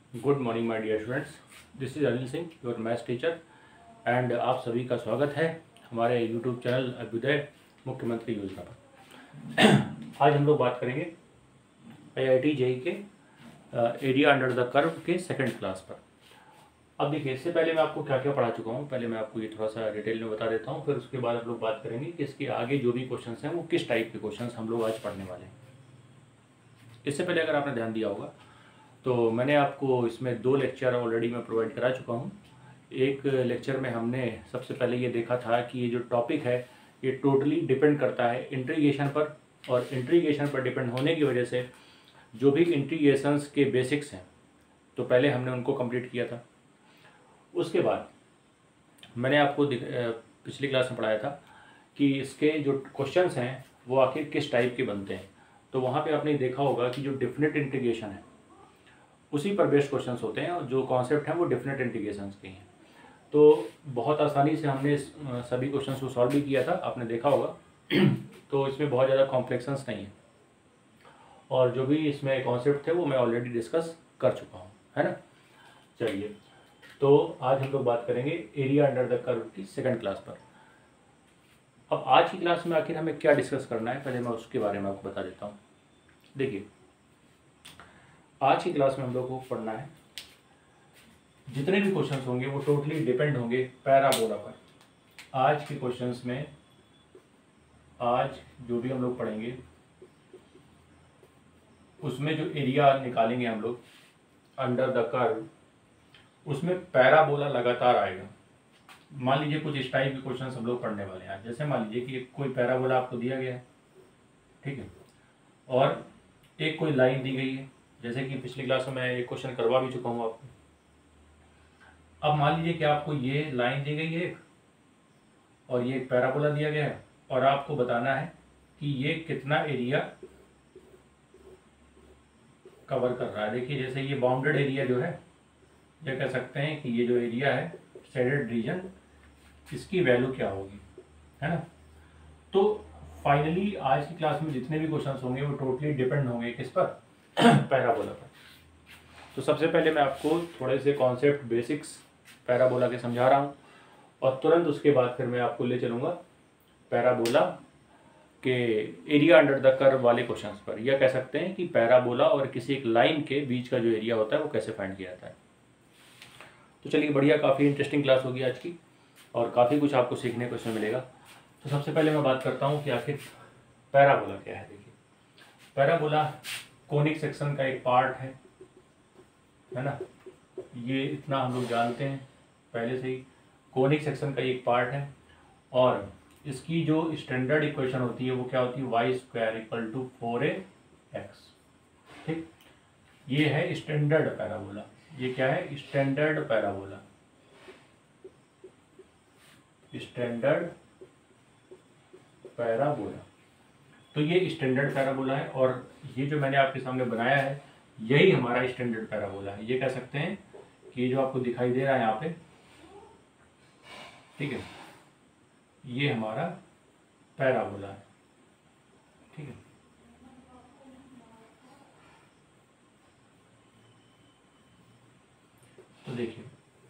Good morning my dear students, this is Anil Singh, your maths teacher. And आप सभी का स्वागत है हमारे यूट्यूब चैनल अभ्युदय मुख्यमंत्री योजना पर। आज हम लोग बात करेंगे आईआईटी जेईई के एरिया अंडर द कर्व के सेकंड क्लास पर। अब देखिए, इससे पहले मैं आपको क्या क्या पढ़ा चुका हूँ, पहले मैं आपको ये थोड़ा सा डिटेल में बता देता हूँ, फिर उसके बाद हम लोग बात करेंगे कि इसके आगे जो भी क्वेश्चंस हैं वो किस टाइप के क्वेश्चंस हम लोग आज पढ़ने वाले हैं। इससे पहले अगर आपने ध्यान दिया होगा तो मैंने आपको इसमें 2 लेक्चर ऑलरेडी मैं प्रोवाइड करा चुका हूँ। एक लेक्चर में हमने सबसे पहले ये देखा था कि ये जो टॉपिक है ये टोटली डिपेंड करता है इंटीग्रेशन पर, और इंटीग्रेशन पर डिपेंड होने की वजह से जो भी इंटीग्रेशंस के बेसिक्स हैं तो पहले हमने उनको कंप्लीट किया था। उसके बाद मैंने आपको पिछली क्लास में पढ़ाया था कि इसके जो क्वेश्चंस हैं वो आखिर किस टाइप के बनते हैं। तो वहाँ पे आपने देखा होगा कि जो डिफिनिट इंटीग्रेशन है उसी पर बेस्ड क्वेश्चंस होते हैं, और जो कॉन्सेप्ट हैं वो डिफिनिट इंटीग्रेशंस के हैं। तो बहुत आसानी से हमने सभी क्वेश्चंस को सॉल्व भी किया था, आपने देखा होगा। तो इसमें बहुत ज़्यादा कॉम्प्लेक्शंस नहीं है, और जो भी इसमें कॉन्सेप्ट थे वो मैं ऑलरेडी डिस्कस कर चुका हूँ, है ना। चलिए, तो आज हम लोग बात करेंगे एरिया अंडर द कर्व की सेकंड क्लास पर। अब आज की क्लास में आखिर हमें क्या डिस्कस करना है, पहले मैं उसके बारे में आपको बता देता हूँ। देखिए, आज की क्लास में हम लोग को पढ़ना है, जितने भी क्वेश्चंस होंगे वो टोटली डिपेंड होंगे पैराबोला पर। आज के क्वेश्चंस में आज जो भी हम लोग पढ़ेंगे उसमें जो एरिया निकालेंगे हम लोग अंडर द कर्व, उसमें पैराबोला लगातार आएगा। मान लीजिए कुछ इस टाइप के क्वेश्चंस हम लोग पढ़ने वाले हैं। जैसे मान लीजिए कि कोई पैराबोला आपको दिया गया है, ठीक है, और एक कोई लाइन दी गई है, जैसे कि पिछली क्लास में मैं एक क्वेश्चन करवा भी चुका हूँ आपको। अब मान लीजिए कि आपको ये लाइन दी गई है एक, और ये एक पैराबोला दिया गया है, और आपको बताना है कि ये कितना एरिया कवर कर रहा है। देखिए, जैसे ये बाउंडेड एरिया जो है, ये कह सकते हैं कि ये जो एरिया है शेडेड रीजन, इसकी वैल्यू क्या होगी, है ना। तो फाइनली आज की क्लास में जितने भी क्वेश्चंस होंगे वो टोटली डिपेंड होंगे किस पर, पैराबोला पर। तो सबसे पहले मैं आपको थोड़े से कॉन्सेप्ट बेसिक्स पैराबोला के समझा रहा हूँ, और तुरंत उसके बाद फिर मैं आपको ले चलूँगा पैराबोला के एरिया अंडर द कर्व वाले क्वेश्चंस पर, या कह सकते हैं कि पैराबोला और किसी एक लाइन के बीच का जो एरिया होता है वो कैसे फाइंड किया जाता है। तो चलिए, बढ़िया, काफ़ी इंटरेस्टिंग क्लास होगी आज की, और काफ़ी कुछ आपको सीखने को इसमें मिलेगा। तो सबसे पहले मैं बात करता हूँ कि आखिर पैराबोला क्या है। देखिए, पैराबोला कोनिक सेक्शन का एक पार्ट है ना। ये इतना हम लोग जानते हैं पहले से ही, कोनिक सेक्शन का एक पार्ट है, और इसकी जो स्टैंडर्ड इक्वेशन होती है वो क्या होती है, y² = 4ax। ठीक, ये है स्टैंडर्ड पैराबोला। ये क्या है, स्टैंडर्ड पैराबोला, स्टैंडर्ड पैराबोला। तो ये स्टैंडर्ड पैराबोला है, और ये जो मैंने आपके सामने बनाया है यही हमारा स्टैंडर्ड पैराबोला है। ये कह सकते हैं कि ये जो आपको दिखाई दे रहा है यहाँ पे, ठीक है, ये हमारा पैराबोला है, ठीक है। तो देखिए,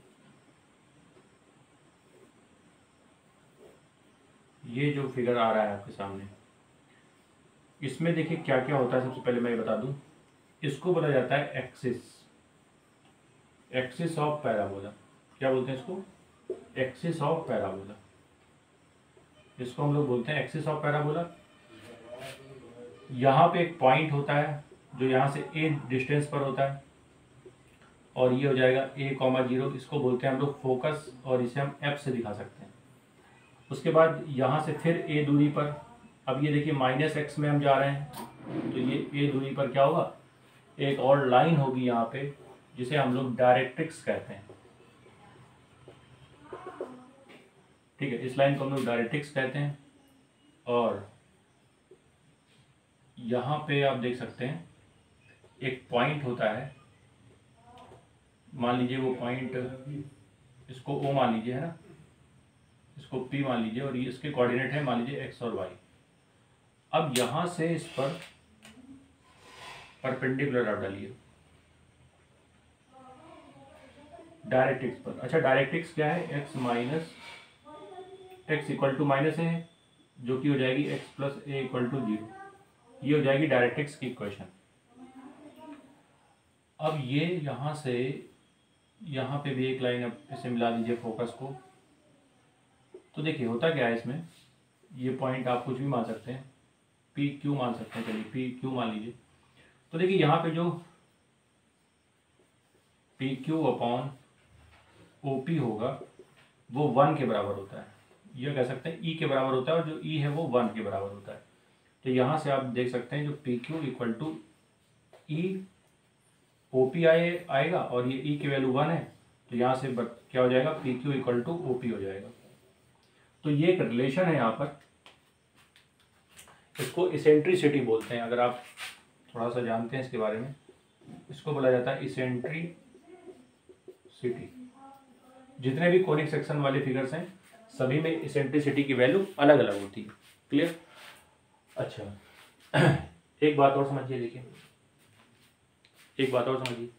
ये जो फिगर आ रहा है आपके सामने, इसमें देखिए क्या क्या होता है। सबसे पहले मैं ये बता दूं, इसको बोला जाता है एक्सिस, एक्सिस ऑफ पैराबोला। क्या बोलते हैं इसको, एक्सिस ऑफ पैराबोला। इसको हम लोग बोलते हैं एक्सिस ऑफ पैराबोला। यहाँ पे एक पॉइंट होता है जो यहाँ से a डिस्टेंस पर होता है, और ये हो जाएगा a,0। इसको बोलते हैं हम लोग फोकस, और इसे हम f से दिखा सकते हैं। उसके बाद यहाँ से फिर a दूरी पर, अब ये देखिए -x में हम जा रहे हैं, तो ये a दूरी पर क्या होगा, एक और लाइन होगी यहाँ पे जिसे हम लोग डायरेक्ट्रिक्स कहते हैं, ठीक है। इस लाइन को हम लोग डायरेक्ट्रिक्स कहते हैं, और यहाँ पे आप देख सकते हैं एक पॉइंट होता है, मान लीजिए वो पॉइंट, इसको O मान लीजिए, है ना, इसको P मान लीजिए, और ये इसके कोऑर्डिनेट है मान लीजिए x और y। अब यहाँ से इस पर परपेंडिकुलर आप डालिए, डायरेक्ट्रिक्स पर। अच्छा, डायरेक्ट्रिक्स क्या है? x minus x equal to minus है, जो कि हो जाएगी x plus a equal to 0। ये हो जाएगी डायरेक्ट्रिक्स की इक्वेशन। अब ये यहाँ से यहाँ पे भी एक लाइन अब इसे मिला दीजिए फोकस को। तो देखिए होता क्या है इसमें, ये पॉइंट आप कुछ भी मान सकते हैं, पी क्यू मान सकते हैं, चलिए पी क्यू मान लीजिए। तो देखिए यहाँ पे जो P Q upon O P होगा वो 1 के बराबर होता है। ये कह सकते हैं ई के बराबर होता है, और जो ई है वो 1 के बराबर होता है। तो यहाँ से आप देख सकते हैं जो P Q equal to e O P आएगा, और ये ई की वैल्यू 1 है, तो यहाँ से क्या हो जाएगा? P Q equal to O P हो जाएगा। तो ये एक रिलेशन है यहाँ पर, इसको इसेंट्रिसिटी बोलते हैं। अगर आप थोड़ा सा जानते हैं इसके बारे में, इसको बोला जाता है इसेंट्रिसिटी। जितने भी कोनिक सेक्शन वाले फिगर्स हैं सभी में इसेंट्रिसिटी की वैल्यू अलग अलग होती है। क्लियर? अच्छा, एक बात और समझिए, देखिए एक बात और समझिए,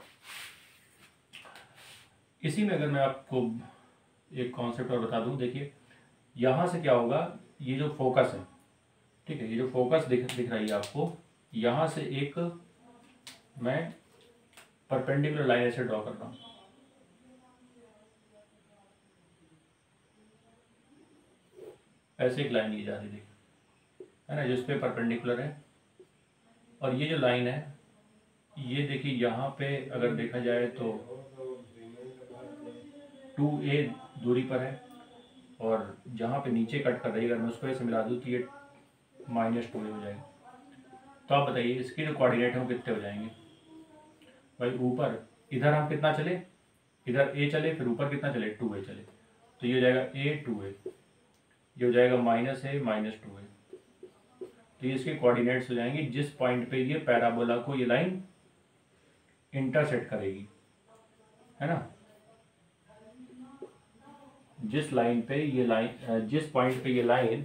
इसी में अगर मैं आपको एक कॉन्सेप्ट और बता दूं, देखिए यहाँ से क्या होगा, ये जो फोकस है, ठीक है, ये जो फोकस दिख रही है आपको, यहाँ से एक मैं परपेंडिकुलर लाइन ऐसे ड्रॉ कर रहा हूँ, ऐसे एक लाइन ली जा रही है ना, जिस पे परपेंडिकुलर है। और ये जो लाइन है ये देखिए यहाँ पे अगर देखा जाए तो 2a दूरी पर है, और जहाँ पे नीचे कट कर रही है अगर मैं उसको ऐसे मिला दूँ तो ये -2a हो जाएगा। तो आप बताइए इसके जो कोऑर्डिनेट हैं वो कितने हो जाएंगे? भाई ऊपर इधर हम कितना चले, इधर a चले, फिर ऊपर कितना चले, 2a चले, तो ये हो जाएगा a 2a, ये हो जाएगा -a -2a। तो ये इसके कोऑर्डिनेट्स हो जाएंगे जिस पॉइंट पे ये पैराबोला को ये लाइन इंटरसेक्ट करेगी, है ना। जिस लाइन पे ये लाइन, जिस पॉइंट पे ये लाइन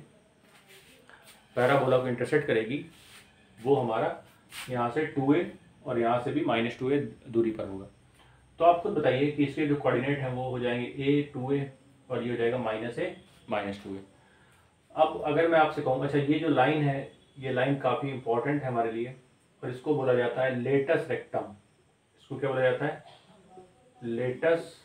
पैराबोला को इंटरसेक्ट करेगी वो हमारा यहाँ से 2a और यहाँ से भी -2a दूरी पर होगा। तो आप खुद बताइए कि इसके जो कोऑर्डिनेट हैं वो हो जाएंगे a 2a और ये हो जाएगा -a -2a। अब अगर मैं आपसे कहूँ, अच्छा ये जो लाइन है ये लाइन काफ़ी इंपॉर्टेंट है हमारे लिए, और इसको बोला जाता है लेटस रेक्टम। इसको क्या बोला जाता है? Latus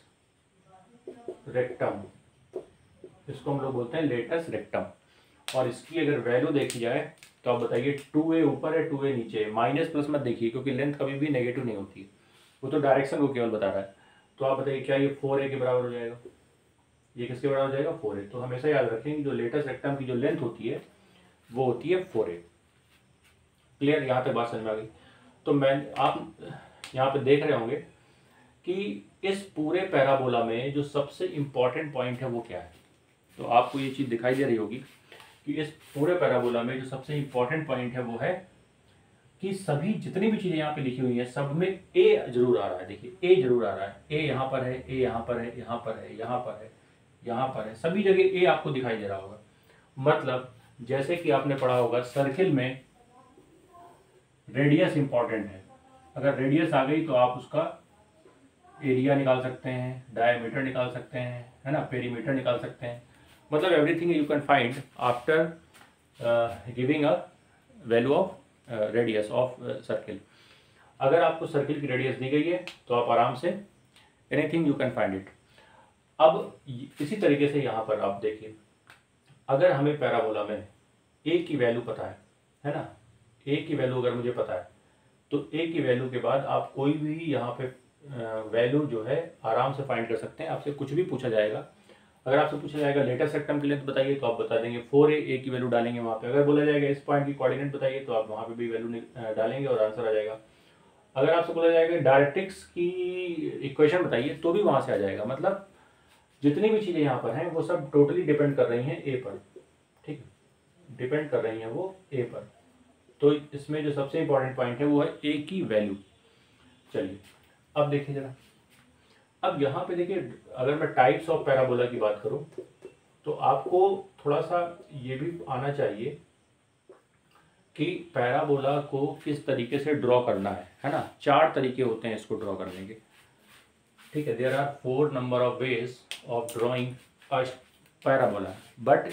rectum. इसको हम लोग बोलते हैं लेटस रेक्टम। और इसकी अगर वैल्यू देखी जाए तो आप बताइए 2a ऊपर है 2a नीचे है, माइनस प्लस मत देखिए क्योंकि लेंथ कभी भी नेगेटिव नहीं होती है, वो तो डायरेक्शन को केवल बता रहा है। तो आप बताइए क्या ये 4a के बराबर हो जाएगा? ये किसके बराबर हो जाएगा? 4a। तो हमेशा याद रखें जो लेटस रेक्टम की जो लेंथ होती है वो होती है 4a। क्लियर? यहाँ पे बात समझ में आ गई। तो आप यहाँ पे देख रहे होंगे कि इस पूरे पैराबोला में जो सबसे इम्पॉर्टेंट पॉइंट है वो क्या है। तो आपको ये चीज़ दिखाई दे रही होगी कि इस पूरे पैराबोला में जो सबसे इम्पॉर्टेंट पॉइंट है वो है कि सभी जितनी भी चीज़ें यहाँ पे लिखी हुई हैं सब में ए जरूर आ रहा है। देखिए ए जरूर आ रहा है, ए यहाँ पर है, ए यहाँ पर है, यहाँ पर है, यहाँ पर है, यहाँ पर है, सभी जगह ए आपको दिखाई दे रहा होगा। मतलब जैसे कि आपने पढ़ा होगा सर्किल में रेडियस इंपॉर्टेंट है, अगर रेडियस आ गई तो आप उसका एरिया निकाल सकते हैं, डायमीटर निकाल सकते हैं, है ना, पेरीमीटर निकाल सकते हैं। मतलब everything you can find after giving a value of radius of circle. अगर आपको सर्किल की रेडियस दी गई है तो आप आराम से anything you can find it. अब इसी तरीके से यहाँ पर आप देखिए, अगर हमें पैराबोला में ए की वैल्यू पता है ना, ए की वैल्यू अगर मुझे पता है तो ए की वैल्यू के बाद आप कोई भी यहाँ पे वैल्यू जो है आराम से फाइंड कर सकते हैं। आपसे कुछ भी पूछा जाएगा, अगर आपसे पूछा जाएगा लेटेस्ट रेक्टम की लेंथ बताइए तो आप बता देंगे 4a, ए की वैल्यू डालेंगे वहाँ पे। अगर बोला जाएगा इस पॉइंट की कोऑर्डिनेट बताइए तो आप वहाँ पे भी वैल्यू डालेंगे और आंसर आ जाएगा। अगर आपसे बोला जाएगा डायरेक्ट्रिक्स की इक्वेशन बताइए तो भी वहाँ से आ जाएगा। मतलब जितनी भी चीज़ें यहाँ पर हैं वो सब टोटली डिपेंड कर रही हैं ए पर, ठीक है, डिपेंड कर रही हैं वो ए पर। तो इसमें जो सबसे इंपॉर्टेंट पॉइंट है वो है ए की वैल्यू। चलिए अब देखिए जरा, अब यहाँ पे देखिए अगर मैं टाइप्स ऑफ पैराबोला की बात करूँ तो आपको थोड़ा सा ये भी आना चाहिए कि पैराबोला को किस तरीके से ड्रॉ करना है ना। 4 तरीके होते हैं इसको ड्रॉ करने के। ठीक है, there are 4 number of ways of drawing a parabola, but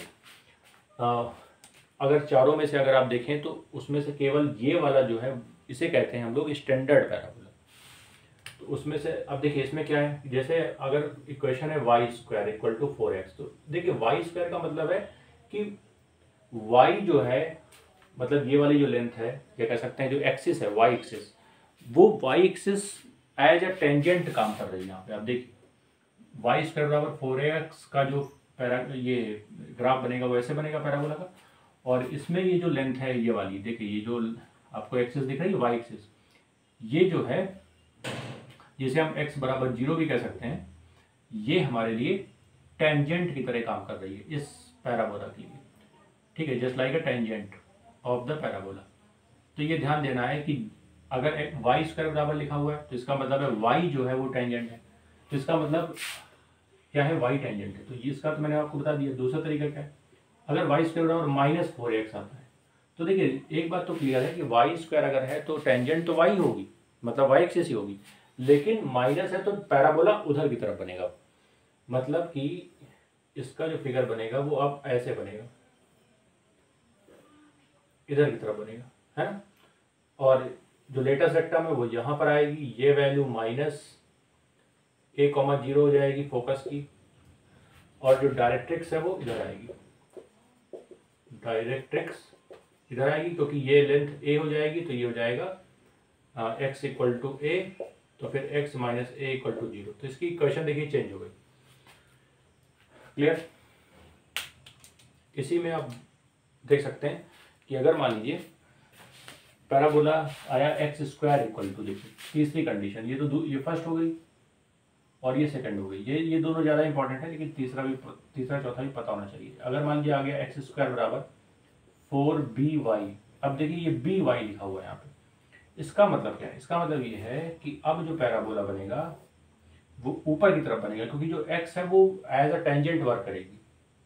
अगर चारों में से अगर आप देखें तो उसमें से केवल ये वाला जो है इसे कहते हैं हम लोग स्टैंडर्ड पैराबोला। तो उसमें से अब देखिए इसमें क्या है, जैसे अगर इक्वेशन है y square equal to 4x, तो देखिए वाई स्क्वायर का मतलब है कि y जो है, मतलब ये वाली जो लेंथ है, या कह सकते हैं जो एक्सिस है y एक्सिस, वो y axis as a tangent काम कर रही है। यहाँ पे आप देखिए वाई स्क्वायर बराबर 4x का जो ये ग्राफ बनेगा वो ऐसे बनेगा पैराबोला का, और इसमें ये जो लेंथ है ये वाली, देखिए ये जो आपको एक्सिस दिख रही है वाई एक्सिस, ये जो है जिसे हम x बराबर 0 भी कह सकते हैं, ये हमारे लिए टेंजेंट की तरह काम कर रही है इस पैराबोला के लिए। ठीक है, just like a tangent of the parabola. तो ये ध्यान देना है कि अगर वाई स्क्वायर बराबर लिखा हुआ है तो इसका मतलब है वाई जो है वो टेंजेंट है। तो इसका मतलब क्या है, वाई टेंजेंट है। तो ये इसका तो मैंने आपको बता दिया। दूसरा तरीका क्या है, अगर वाई स्क्वायर बराबर -4x आता है तो देखिए एक बात तो क्लियर है कि वाई स्क्वायर अगर है तो टेंजेंट तो वाई होगी, मतलब वाई एक्सिस ही होगी, लेकिन माइनस है तो पैराबोला उधर की तरफ बनेगा। मतलब कि इसका जो फिगर बनेगा वो अब ऐसे बनेगा, इधर की तरफ बनेगा, है ना। और जो लेटेस्ट रेक्टम है वो यहाँ पर आएगी, ये वैल्यू -a,0 हो जाएगी फोकस की, और जो डायरेक्ट्रिक्स है वो इधर आएगी, डायरेक्ट्रिक्स इधर आएगी, क्योंकि ये लेंथ a हो जाएगी तो ये हो जाएगा x इक्वल टू a, तो फिर x minus a equal to 0। तो इसकी इक्वेशन देखिए चेंज हो गई। क्लियर। इसी में आप देख सकते हैं कि अगर मान लीजिए पैराबोला आया x स्क्वायर इक्वल टू, देखिए तीसरी कंडीशन, ये तो ये फर्स्ट हो गई और ये सेकंड हो गई, ये दोनों ज़्यादा इंपॉर्टेंट है, लेकिन तीसरा चौथा भी पता होना चाहिए। अगर मान लीजिए आ गया x स्क्वायर बराबर 4by, अब देखिए ये by लिखा हुआ है यहाँ पे, इसका मतलब क्या है, इसका मतलब ये है कि अब जो पैराबोला बनेगा वो ऊपर की तरफ बनेगा, क्योंकि जो x है वो एज अ टेंजेंट वर्क करेगी।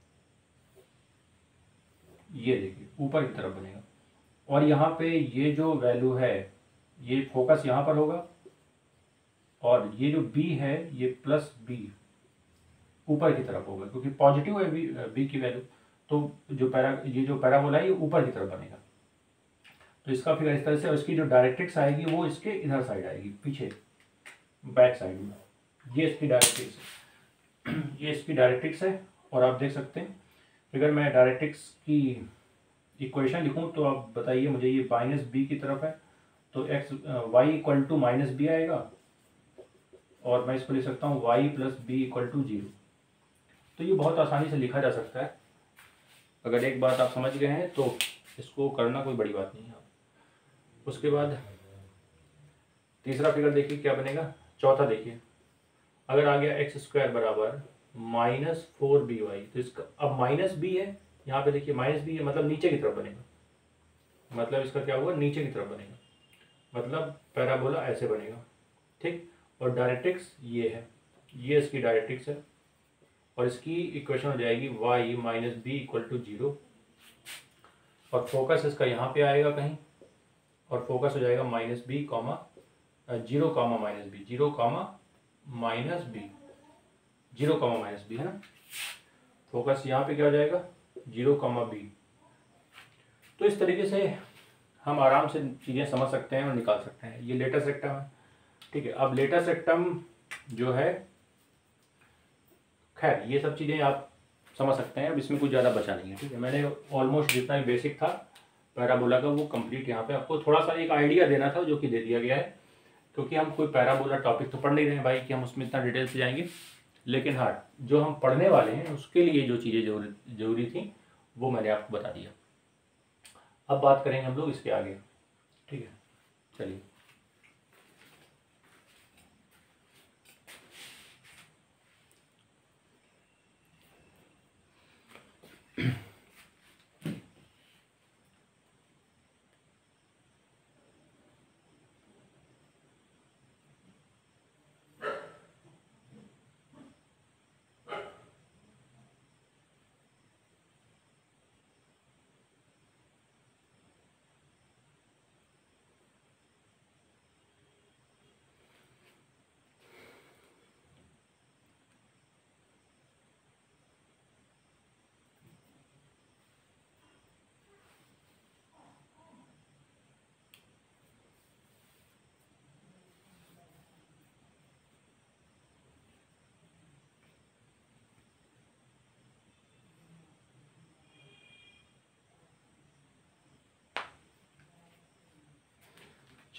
ये देखिए ऊपर की तरफ बनेगा, और यहाँ पे ये जो वैल्यू है ये फोकस यहाँ पर होगा, और ये जो b है ये प्लस b ऊपर की तरफ होगा, क्योंकि पॉजिटिव है b की वैल्यू। तो ये जो पैराबोला है ये ऊपर की तरफ बनेगा। तो इसका फिर इस तरह से, और इसकी जो डायरेक्ट्रिक्स आएगी वो इसके इधर साइड आएगी, पीछे बैक साइड में। ये इसकी डायरेक्ट्रिक्स है, ये इसकी डायरेक्ट्रिक्स है। और आप देख सकते हैं अगर मैं डायरेक्ट्रिक्स की इक्वेशन लिखूं तो आप बताइए मुझे, ये -b की तरफ है तो y इक्वल टू -b आएगा, और मैं इसको लिख सकता हूँ y plus b equal to 0। तो ये बहुत आसानी से लिखा जा सकता है। अगर एक बात आप समझ गए हैं तो इसको करना कोई बड़ी बात नहीं है। उसके बाद तीसरा फिगर देखिए क्या बनेगा, चौथा देखिए, अगर आ गया x स्क्वायर बराबर -4by, तो इसका अब -b है यहाँ पे, देखिए -b है मतलब नीचे की तरफ बनेगा, मतलब इसका क्या हुआ, नीचे की तरफ बनेगा, मतलब पैराबोला ऐसे बनेगा। ठीक, और डायरेक्ट्रिक्स ये है, ये इसकी डायरेक्ट्रिक्स है, और इसकी इक्वेशन हो जाएगी y minus b equal to 0, और फोकस इसका यहाँ पे आएगा कहीं, और फोकस हो जाएगा -b comma 0 comma -b, 0 comma -b, 0 comma -b, है ना। फोकस यहाँ पे क्या हो जाएगा, 0 कॉमा b। तो इस तरीके से हम आराम से चीज़ें समझ सकते हैं और निकाल सकते हैं। ये लेटेस्ट रेक्टम है। ठीक है, अब लेटेस्ट रेक्टम जो है, खैर ये सब चीज़ें आप समझ सकते हैं, अब इसमें कुछ ज़्यादा बचा नहीं है। ठीक है, मैंने ऑलमोस्ट जितना भी बेसिक था पैराबोला का वो कंप्लीट यहाँ पे आपको थोड़ा सा एक आइडिया देना था, जो कि दे दिया गया है, क्योंकि हम कोई पैराबोला टॉपिक तो पढ़ नहीं रहे हैं भाई कि हम उसमें इतना डिटेल से जाएंगे, लेकिन हाँ जो हम पढ़ने वाले हैं उसके लिए जो चीज़ें जरूरी थी वो मैंने आपको बता दिया। अब बात करेंगे हम लोग इसके आगे। ठीक है, चलिए।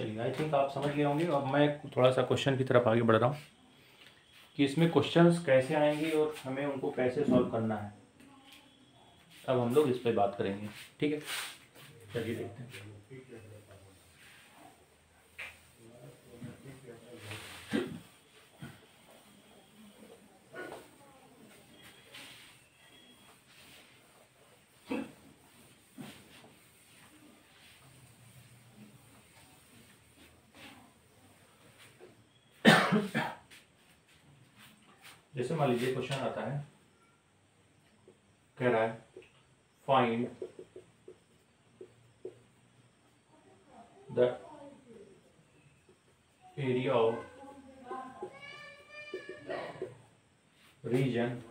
चलिए, आई थिंक आप समझ गए होंगे। अब मैं थोड़ा सा क्वेश्चन की तरफ आगे बढ़ रहा हूँ कि इसमें क्वेश्चंस कैसे आएंगे और हमें उनको कैसे सॉल्व करना है। अब हम लोग इस पर बात करेंगे, ठीक है। चलिए देखते हैं। जैसे मान लीजिए क्वेश्चन आता है, कह रहा है find the area of region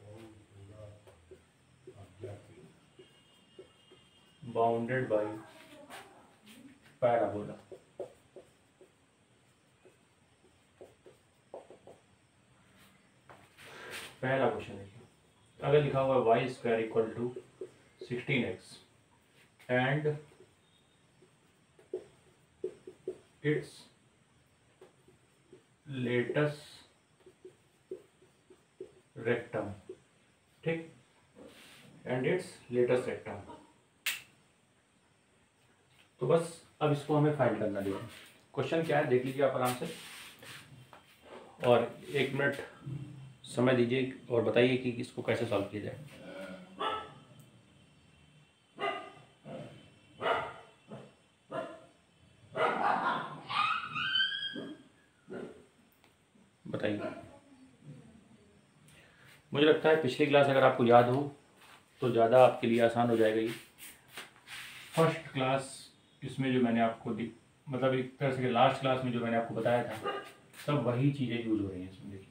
bounded by parabola. पहला क्वेश्चन देखिए, अगर लिखा हुआ है y square equal to 16x and its latus rectum, ठीक, एंड इट्स लेटेस्ट रेक्टम। तो बस अब इसको हमें फाइंड करना। देखिए क्वेश्चन क्या है, देख लीजिए आप आराम से और 1 मिनट समय दीजिए और बताइए कि इसको कैसे सॉल्व किया जाए। बताइए। मुझे लगता है पिछली क्लास अगर आपको याद हो तो ज़्यादा आपके लिए आसान हो जाएगा ये। फर्स्ट क्लास इसमें जो मैंने आपको मतलब एक तरह से लास्ट क्लास में जो मैंने आपको बताया था सब वही चीज़ें यूज हो रही हैं इसमें। देखिए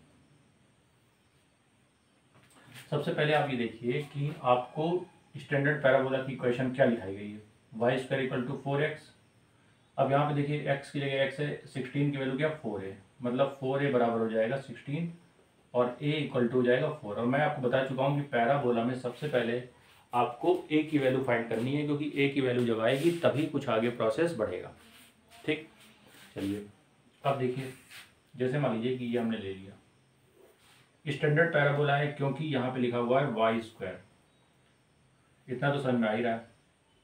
सबसे पहले आप ये देखिए कि आपको स्टैंडर्ड पैराबोला की इक्वेशन क्या लिखाई गई है, y square equal to 4x। अब यहाँ पे देखिए x की जगह x है, 16 की वैल्यू क्या 4 है, मतलब 4a बराबर हो जाएगा 16 और a इक्वल टू हो जाएगा 4। और मैं आपको बता चुका हूँ कि पैराबोला में सबसे पहले आपको a की वैल्यू फाइंड करनी है, क्योंकि a की वैल्यू जब आएगी तभी कुछ आगे प्रोसेस बढ़ेगा, ठीक। चलिए अब देखिए, जैसे मान लीजिए कि ये हमने ले लिया स्टैंडर्ड पैराबोला है, क्योंकि यहाँ पे लिखा हुआ है वाई स्क्वायर, इतना तो समझ में आ ही रहा है।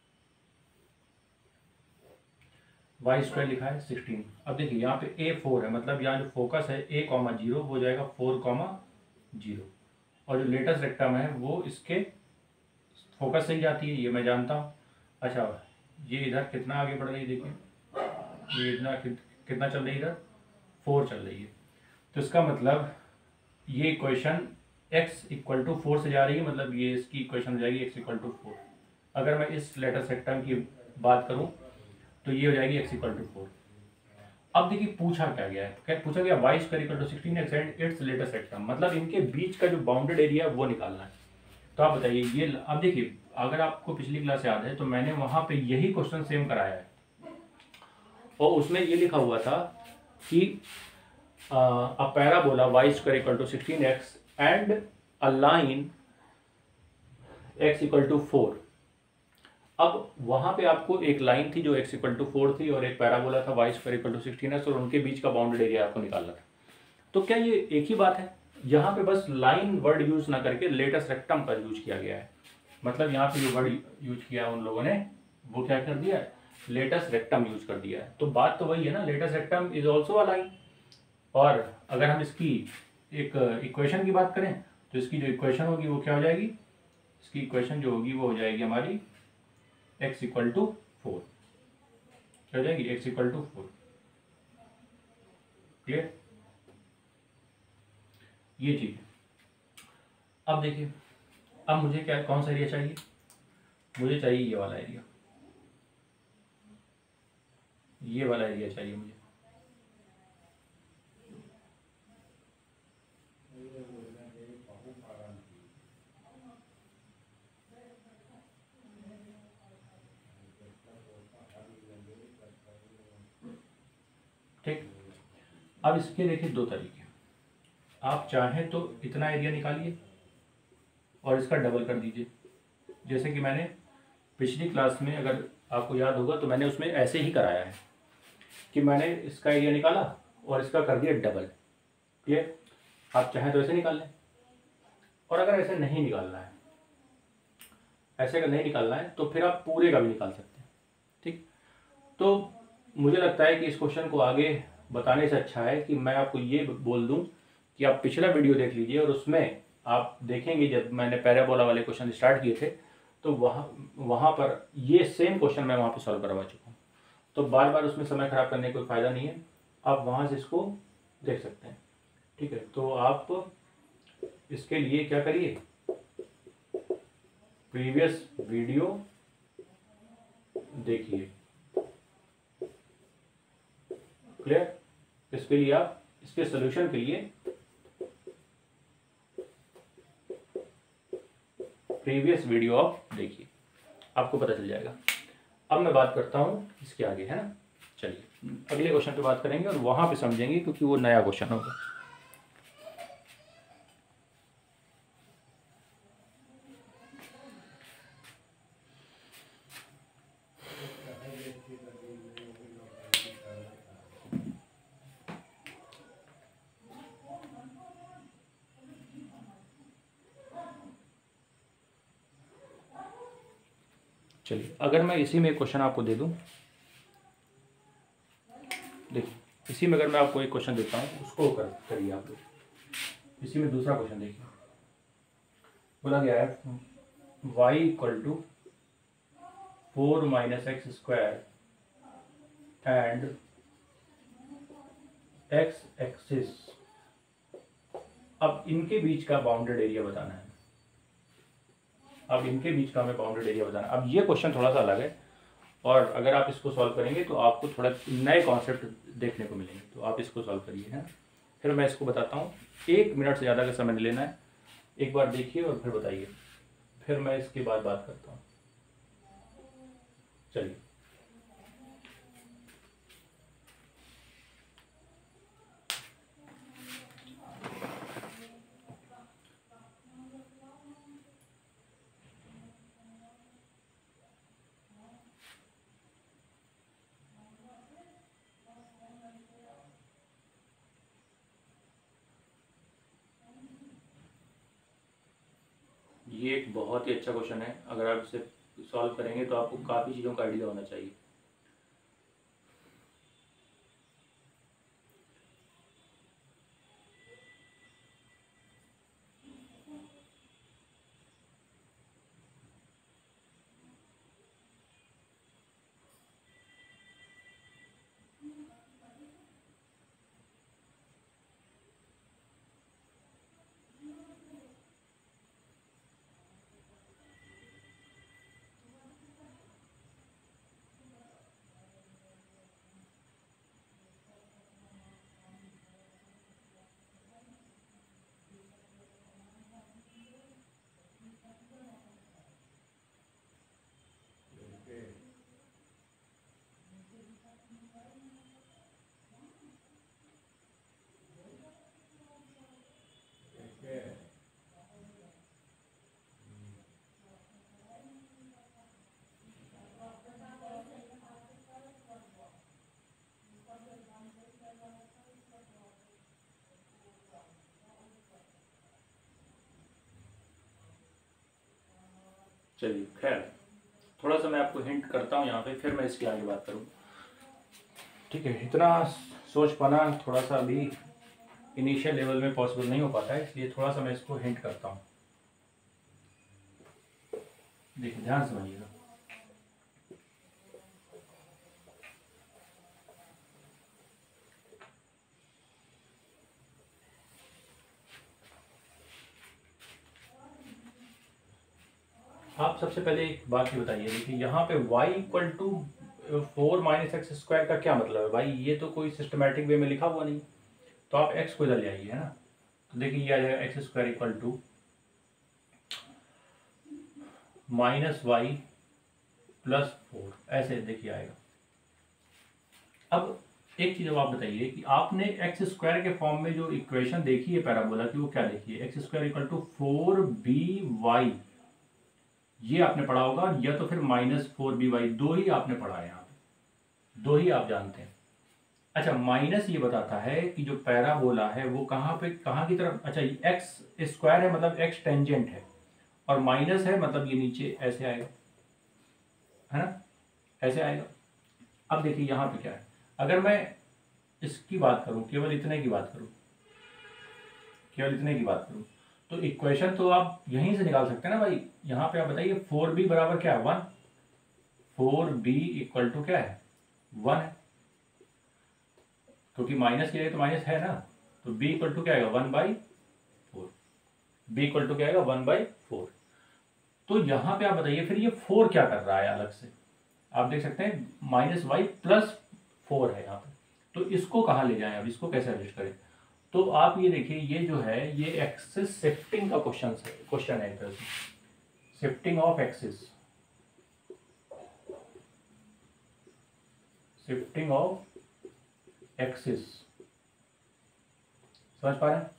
वाई स्क्वायर लिखा है 16। अब देखिए यहाँ पे a 4 है, मतलब यहाँ जो फोकस है a, 0 हो जाएगा 4, 0 और जो लेटेस्ट रेक्टम है वो इसके फोकस से ही जाती है, ये मैं जानता हूँ। अच्छा ये इधर कितना आगे बढ़ रही है, देखिए ये इतना कितना चल रही है, इधर 4 चल रही है। तो इसका मतलब ये इक्वेशन x इक्वल टू 4 से जा रही है, मतलब ये इसकी इक्वेशन हो जाएगी x इक्वल टू 4। अगर मैं इस लेटेस्ट रेक्टम की बात करूं तो ये हो जाएगी x इक्वल टू 4। अब देखिए पूछा क्या गया है, क्या पूछा गया y square equal to 16x and its latus rectum, मतलब इनके बीच का जो बाउंडेड एरिया है वो निकालना है। तो आप बताइए ये, अब देखिए अगर आपको पिछली क्लास याद है तो मैंने वहां पे यही क्वेश्चन सेम कराया है और उसमें ये लिखा हुआ था कि a parabola y square equal to 16x and a line x equal to 4। अब वहां पे आपको एक लाइन थी जो x इक्वल टू 4 थी और एक पैराबोला था y square equal to 16x और उनके बीच का बाउंडेड एरिया आपको निकालना था। तो क्या ये एक ही बात है? यहाँ पे बस लाइन वर्ड यूज ना करके लेटेस्ट रेक्टम का यूज किया गया है, मतलब यहाँ पे जो वर्ड यूज किया उन लोगों ने वो क्या कर दिया है, लेटेस्ट रेक्टम यूज कर दिया है। तो बात तो वही है ना, latus rectum is also a line. और अगर हम इसकी एक इक्वेशन की बात करें तो इसकी जो इक्वेशन होगी वो क्या हो जाएगी, इसकी इक्वेशन जो होगी वो हो जाएगी हमारी x इक्वल टू 4, क्या हो जाएगी x इक्वल टू 4। क्लियर, ये चीज। अब देखिए अब मुझे क्या, कौन सा एरिया चाहिए, मुझे चाहिए ये वाला एरिया, ये वाला एरिया चाहिए मुझे। ठीक, अब इसके देखिए दो तरीके, आप चाहें तो इतना एरिया निकालिए और इसका डबल कर दीजिए, जैसे कि मैंने पिछली क्लास में अगर आपको याद होगा तो मैंने उसमें ऐसे ही कराया है कि मैंने इसका एरिया निकाला और इसका कर दिया डबल। क्लियर? आप चाहें तो ऐसे निकाल लें, और अगर ऐसे नहीं निकालना है, ऐसे अगर नहीं निकालना है तो फिर आप पूरे का भी निकाल सकते हैं। ठीक, तो मुझे लगता है कि इस क्वेश्चन को आगे बताने से अच्छा है कि मैं आपको ये बोल दूं कि आप पिछला वीडियो देख लीजिए, और उसमें आप देखेंगे जब मैंने पैराबोला वाले क्वेश्चन स्टार्ट किए थे तो वहाँ पर ये सेम क्वेश्चन मैं वहाँ पे सॉल्व करवा चुका हूँ। तो बार बार उसमें समय खराब करने का कोई फ़ायदा नहीं है, आप वहाँ से इसको देख सकते हैं। ठीक है, तो आप इसके लिए क्या करिए, प्रीवियस वीडियो देखिए। क्लियर? इसके लिए आप इसके सॉल्यूशन के लिए प्रीवियस वीडियो आप देखिए, आपको पता चल जाएगा। अब मैं बात करता हूँ इसके आगे, है ना। चलिए अगले क्वेश्चन पे बात करेंगे और वहाँ पे समझेंगे, क्योंकि वो नया क्वेश्चन होगा। चलिए अगर मैं इसी में एक क्वेश्चन आपको दे दूं, देखिए इसी में अगर मैं आपको एक क्वेश्चन देता हूं, उसको करिए आप लोग। इसी में दूसरा क्वेश्चन देखिए, बोला गया है y equal to 4 minus x square and x axis. अब इनके बीच का बाउंडेड एरिया बताना है। अब इनके बीच का हमें बाउंडेड एरिया बताना है। अब ये क्वेश्चन थोड़ा सा अलग है, और अगर आप इसको सॉल्व करेंगे तो आपको थोड़ा नए कॉन्सेप्ट देखने को मिलेंगे। तो आप इसको सॉल्व करिए, है ना। फिर मैं इसको बताता हूँ, 1 मिनट से ज़्यादा का समय नहीं लेना है, एक बार देखिए और फिर बताइए, फिर मैं इसके बाद बात करता हूँ। चलिए ये एक बहुत ही अच्छा क्वेश्चन है। अगर आप इसे सॉल्व करेंगे तो आपको काफ़ी चीज़ों का आइडिया होना चाहिए। चलिए खैर, थोड़ा सा मैं आपको हिंट करता हूँ यहाँ पे, फिर मैं इसकी आगे बात करूँ। ठीक है, इतना सोच पाना थोड़ा सा अभी इनिशियल लेवल में पॉसिबल नहीं हो पाता है, इसलिए थोड़ा सा मैं इसको हिंट करता हूँ। देखिए ध्यान से समझिएगा। आप सबसे पहले एक बात ये बताइए, देखिए यहाँ पे y equal to 4 minus x square का क्या मतलब है भाई? ये तो कोई सिस्टमेटिक वे में लिखा हुआ नहीं, तो आप x को इधर ले आइए, है ना। तो देखिए ये आ जाएगा x square equal to minus y plus 4, ऐसे देखिए आएगा। अब एक चीज़ अब आप बताइए कि आपने एक्स स्क्वायर के फॉर्म में जो इक्वेशन देखी है पैराबोला की, वो क्या देखी है? X square equal to 4by, ये आपने पढ़ा होगा, या तो फिर -4by, दो ही आपने पढ़ा है यहाँ पे, दो ही आप जानते हैं। अच्छा, माइनस ये बताता है कि जो पैराबोला है वो कहाँ पे, कहाँ की तरफ, अच्छा एक्स स्क्वायर है मतलब एक्स टेंजेंट है, और माइनस है मतलब ये नीचे ऐसे आएगा, है ना, ऐसे आएगा। अब देखिए यहाँ पे क्या है, अगर मैं इसकी बात करूँ, केवल इतने की बात करूँ, केवल इतने की बात करूँ, तो इक्वेशन तो आप यहीं से निकाल सकते हैं ना भाई। यहाँ पे आप बताइए 4b बराबर क्या है, 1। 4b इक्वल टू क्या है, 1 है, क्योंकि माइनस की जगह तो माइनस है ना, तो b इक्वल टू क्या आएगा, 1/4। b इक्वल टू क्या आएगा, 1/4। तो यहाँ पे आप बताइए फिर ये 4 क्या कर रहा है अलग से, आप देख सकते हैं -y+4 है यहाँ पे, तो इसको कहाँ ले जाएं, अब इसको कैसे एडजस्ट करें। तो आप ये देखिए, ये जो है ये एक्सिस शिफ्टिंग का क्वेश्चन है, इधर shifting of axis, shifting of axis, समझ पा रहे हैं।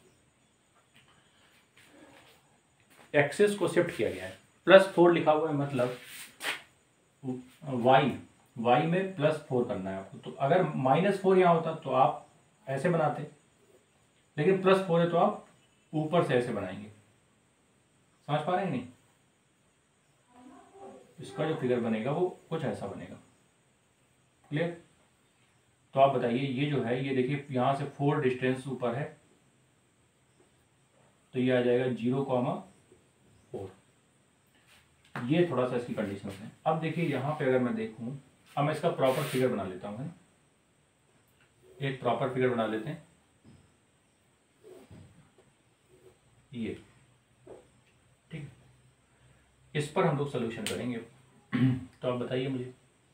एक्सिस को शिफ्ट किया गया है, +4 लिखा हुआ है, मतलब y में +4 करना है आपको। तो अगर -4 यहाँ होता तो आप ऐसे बनाते, लेकिन +4 है तो आप ऊपर से ऐसे बनाएंगे, समझ पा रहे हैं नहीं। इसका जो फिगर बनेगा वो कुछ ऐसा बनेगा, क्लियर। तो आप बताइए ये जो है, ये देखिए यहाँ से 4 डिस्टेंस ऊपर है, तो ये आ जाएगा 0,4। ये थोड़ा सा इसकी कंडीशन है। अब देखिए यहाँ पे अगर मैं देखूँ, अब मैं इसका प्रॉपर फिगर बना लेता हूँ, है ना, एक प्रॉपर फिगर बना लेते हैं, ये ठीक है, इस पर हम लोग सोल्यूशन करेंगे। तो आप बताइए मुझे,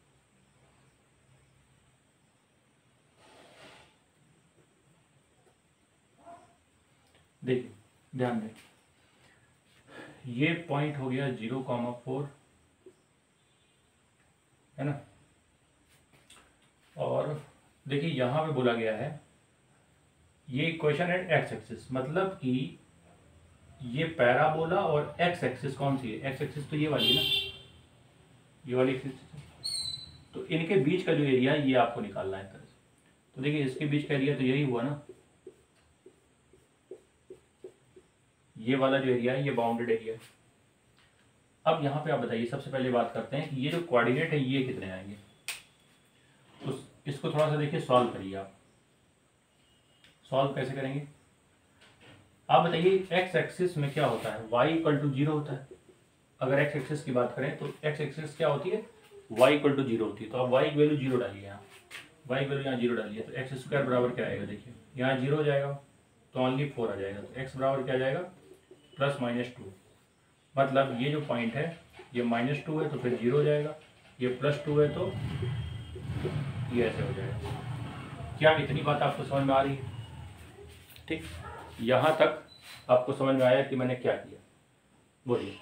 देखिए ध्यान दें, ये पॉइंट हो गया 0,4, है ना, और देखिए यहाँ पे बोला गया है ये इक्वेशन है एक्स एक्सिस, मतलब कि ये पैराबोला और एक्स एक्सिस कौन सी है, एक्स एक्सिस तो ये वाली है ना, ये वाली एक्सिस, तो इनके बीच का जो एरिया है ये आपको निकालना है तरह से। तो देखिए इसके बीच का एरिया तो यही हुआ ना, ये वाला जो एरिया है ये बाउंडेड एरिया है। अब यहाँ पे आप बताइए, सबसे पहले बात करते हैं कि ये जो कोऑर्डिनेट है ये कितने आएंगे, तो इसको थोड़ा सा देखिए, सॉल्व करिए आप। सॉल्व कैसे करेंगे, आप बताइए एक्स एक्सिस में क्या होता है, y इक्वल टू 0 होता है। अगर एक्स एक्सिस की बात करें तो एक्स एक्सिस क्या होती है, y इक्वल टू 0 होती है। तो आप y की वैल्यू 0 डालिए, यहाँ y की वैल्यू यहाँ 0 डालिए, तो एक्स स्क्वायर बराबर क्या आएगा, देखिए यहाँ 0 हो जाएगा तो ओनली 4 आ जाएगा, तो x बराबर क्या आ जाएगा, +-2। मतलब ये जो पॉइंट है ये -2 है तो फिर 0 हो जाएगा, ये +2 है तो ये ऐसे हो जाएगा। क्या इतनी बात आपको समझ में आ रही है, ठीक, यहाँ तक आपको समझ में आया कि मैंने क्या किया, बोलिए।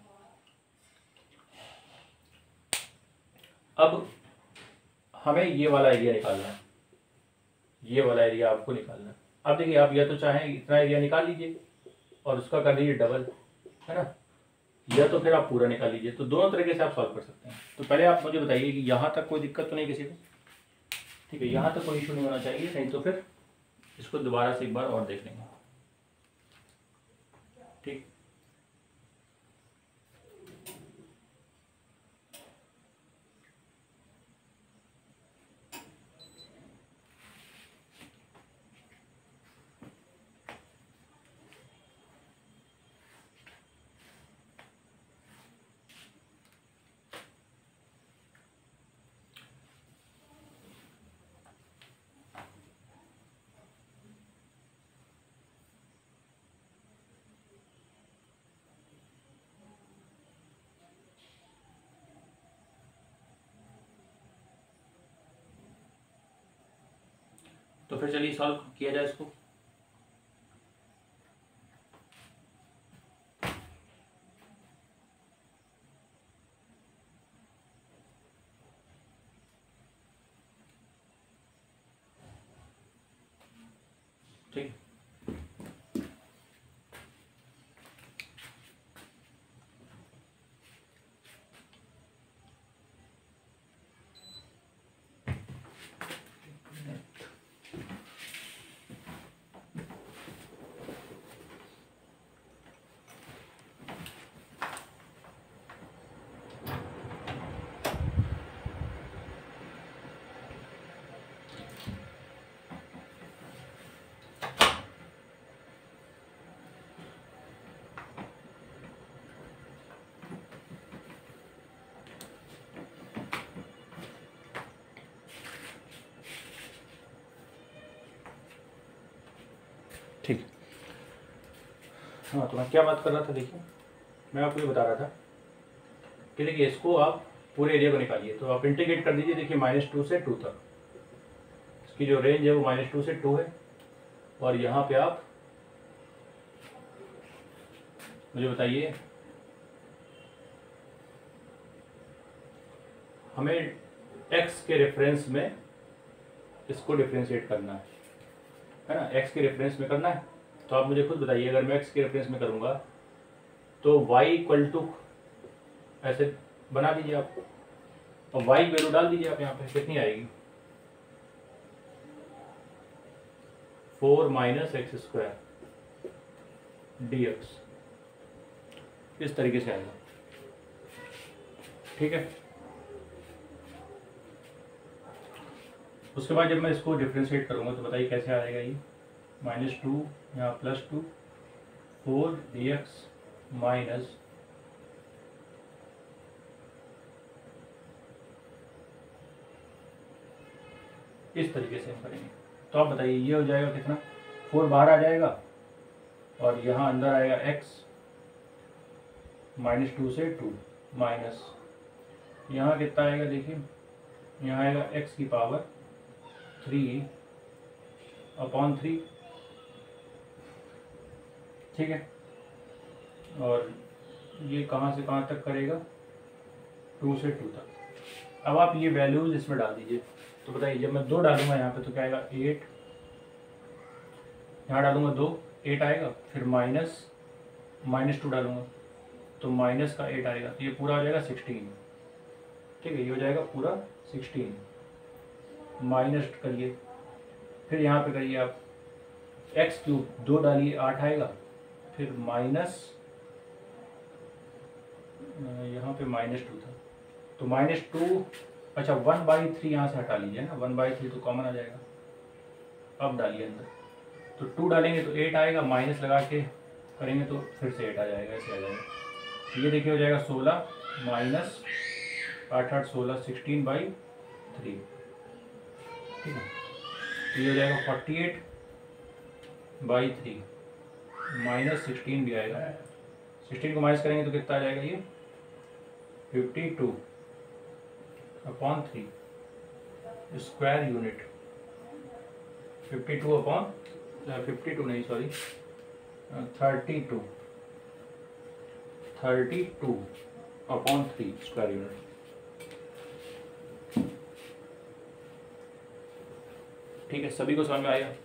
अब हमें ये वाला एरिया निकालना है, ये वाला एरिया आपको निकालना है। अब देखिए आप या तो चाहें इतना एरिया निकाल लीजिए और उसका कर लीजिए डबल, है ना, या तो फिर आप पूरा निकाल लीजिए। तो दोनों तरीके से आप सॉल्व कर सकते हैं। तो पहले आप मुझे बताइए कि यहाँ तक कोई दिक्कत तो नहीं किसी को, ठीक है, यहाँ तक कोई इशू नहीं होना चाहिए, नहीं तो फिर इसको दोबारा से एक बार और देख लेंगे, ठीक। तो फिर चलिए सॉल्व किया जाए इसको। ठीक, ठीक। हाँ, तो मैं क्या बात कर रहा था, देखिए मैं आपको ये बता रहा था कि देखिए इसको आप पूरे एरिया को निकालिए, तो आप इंटीग्रेट कर दीजिए। देखिए -2 से 2 तक इसकी जो रेंज है वो -2 से 2 है। और यहाँ पे आप मुझे बताइए, हमें x के रेफरेंस में इसको डिफ्रेंशिएट करना है ना, x के रेफरेंस में करना है। तो आप मुझे खुद बताइए, अगर मैं x के रेफरेंस में करूँगा तो y इक्वल टू ऐसे बना दीजिए आप, और y की वैल्यू डाल दीजिए आप यहाँ पे, कितनी आएगी 4 - x² dx, इस तरीके से आएगा। ठीक है, उसके बाद जब मैं इसको डिफ्रेंशिएट करूँगा तो बताइए कैसे आएगा ये, -2 यहाँ +2 4 dx माइनस इस तरीके से हम करेंगे। तो आप बताइए ये हो जाएगा कितना, 4 बाहर आ जाएगा और यहाँ अंदर आएगा x -2 से 2 माइनस यहाँ कितना आएगा, देखिए यहाँ आएगा x की पावर 3/3। ठीक है, और ये कहाँ से कहाँ तक करेगा, 2 से 2 तक। अब आप ये वैल्यूज इसमें डाल दीजिए। तो बताइए जब मैं 2 डालूंगा यहाँ पे तो क्या आएगा 8, यहाँ डालूंगा 2 8 आएगा, फिर -2 डालूंगा तो माइनस का 8 आएगा, तो ये पूरा हो जाएगा 16। ठीक है, ये हो जाएगा पूरा 16। माइनस करिए, फिर यहाँ पे करिए आप x³ 2 डालिए 8 आएगा, फिर माइनस यहाँ पे -2 था तो -2, अच्छा 1/3 यहाँ से हटा लीजिए ना, 1/3 तो कॉमन आ जाएगा। अब डालिए अंदर, तो 2 डालेंगे तो 8 आएगा, माइनस लगा के करेंगे तो फिर से 8 आ जाएगा, ऐसे आ जाएगा। तो ये देखिए हो जाएगा 16 माइनस 8 8 16 16/3। ठीक है, तो ये हो जाएगा 48/3 -16 भी आएगा। 16 को माइनस करेंगे तो कितना आ जाएगा ये 52/3 स्क्वायर यूनिट। 52 नहीं सॉरी 32/3 स्क्वायर यूनिट। ठीक है, सभी को समझ में आया।